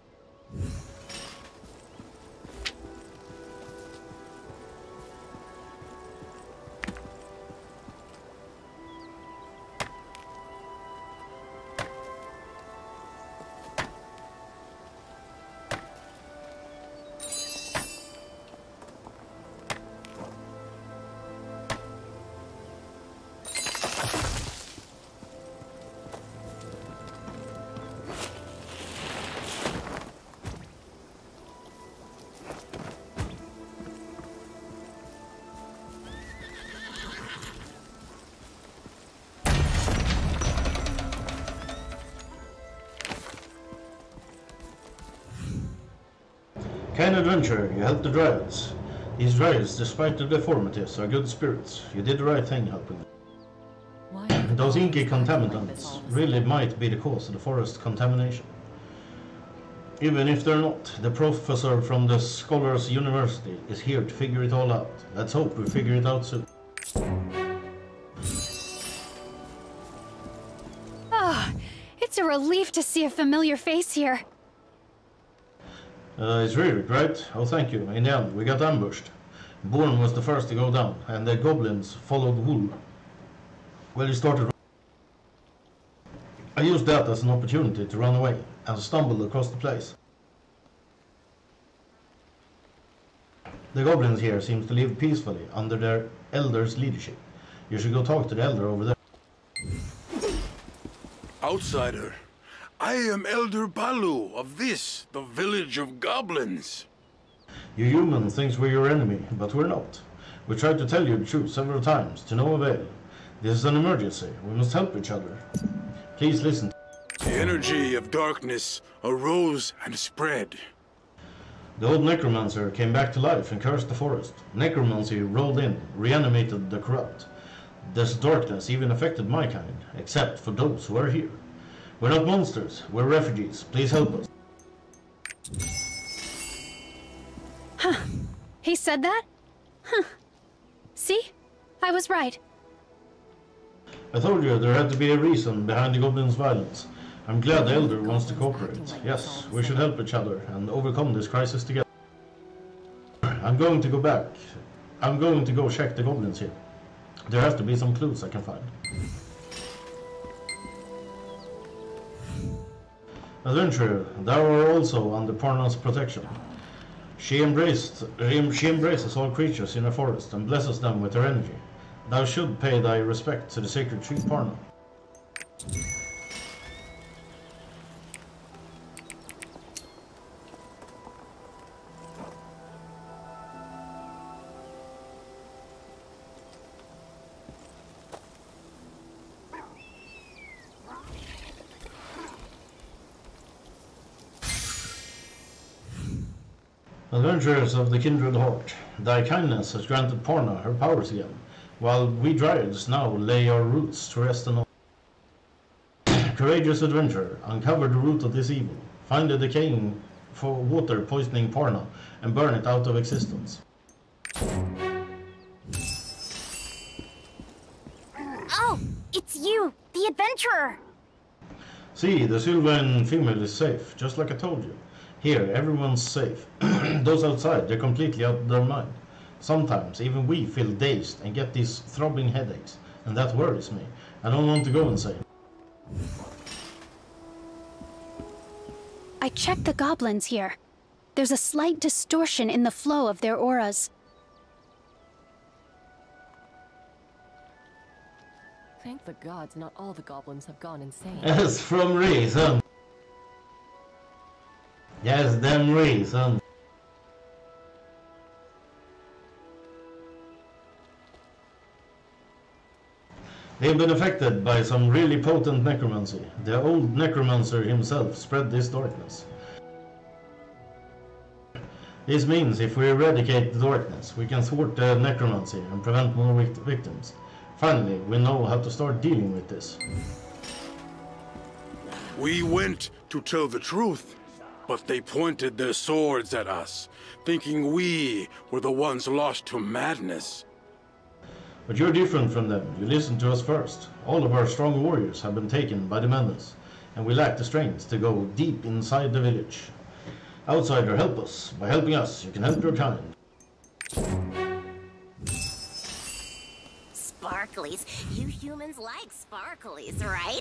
A: Kind adventurer, you helped the Dryads. These Dryads, despite their deformities, are good spirits. You did the right thing helping them. Those inky contaminants really might be the cause of the forest contamination. Even if they're not, the professor from the Scholars University is here to figure it all out. Let's hope we figure it out soon.
B: Ah, it's a relief to see a familiar face here.
A: It's Ririk, right? Oh, thank you. In the end, we got ambushed. Born was the first to go down, and the goblins followed Wool. Well, he started. I used that as an opportunity to run away, and stumbled across the place. The goblins here seem to live peacefully under their elder's leadership. You should go talk to the elder over there.
I: Outsider. I am Elder Balu of this, the village of goblins.
A: You humans think we're your enemy, but we're not. We tried to tell you the truth several times, to no avail. This is an emergency. We must help each other. Please listen.
I: The energy of darkness arose and spread.
A: The old necromancer came back to life and cursed the forest. Necromancy rolled in, reanimated the corrupt. This darkness even affected my kind, except for those who are here. We're not monsters, we're refugees. Please help us.
B: Huh. He said that? Huh. See? I was right.
A: I told you there had to be a reason behind the goblins' violence. I'm glad the Elder wants to cooperate. Yes, we should help each other and overcome this crisis together. I'm going to go back. I'm going to go check the goblins here. There have to be some clues I can find. Adventurer, thou art also under Parna's protection. She embraces all creatures in her forest and blesses them with her energy. Thou should pay thy respect to the sacred tree Parna. Adventurers of the kindred heart, thy kindness has granted Parna her powers again. while we Dryads now lay our roots to rest on. Courageous adventurer, uncover the root of this evil. Find the decaying for water poisoning Parna and burn it out of existence.
B: Oh, it's you, the adventurer!
A: See, the Sylvan female is safe, just like I told you. Here, everyone's safe. Those outside, they're completely out of their mind. Sometimes, even we feel dazed and get these throbbing headaches, and that worries me. I don't want to go insane.
B: I checked the goblins here. There's a slight distortion in the flow of their auras.
E: Thank the gods not all the goblins have gone insane.
A: Yes, from reason. Yes, them reason. They've been affected by some really potent necromancy. The old necromancer himself spread this darkness. This means if we eradicate the darkness, we can thwart the necromancy and prevent more victims. Finally, we know how to start dealing with this.
I: We went to tell the truth, but they pointed their swords at us, thinking we were the ones lost to madness.
A: But you're different from them. You listened to us first. All of our strong warriors have been taken by the menace, and we lack the strength to go deep inside the village. Outsider, help us. By helping us, you can help your kind.
Q: Sparklies. You humans like sparklies, right?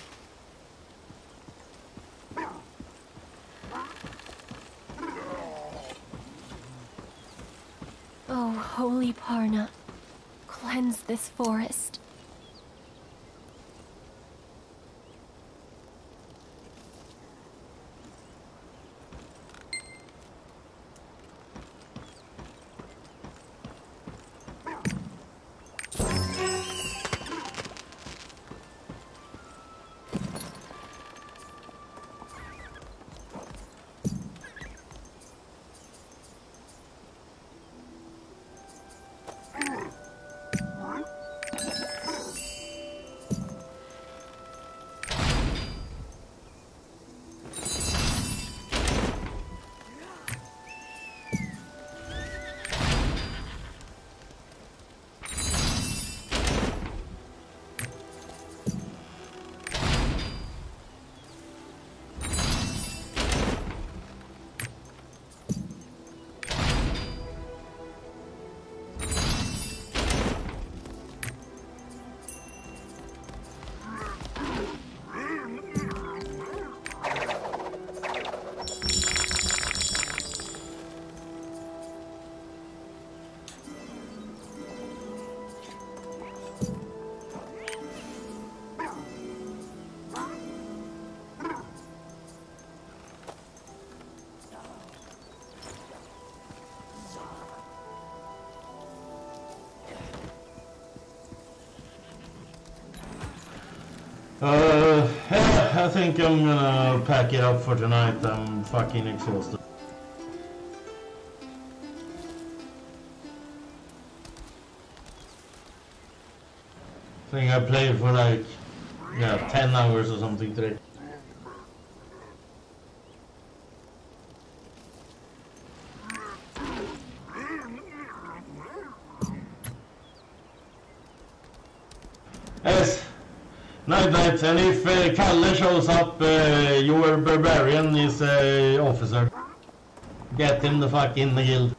E: Oh, holy Parna. Cleanse this forest.
A: I think I'm gonna pack it up for tonight. I'm fucking exhausted. I think I played for like, 10 hours or something today. Yes. Night, and if Kalle shows up, your barbarian is officer. Get him the fuck in the guild.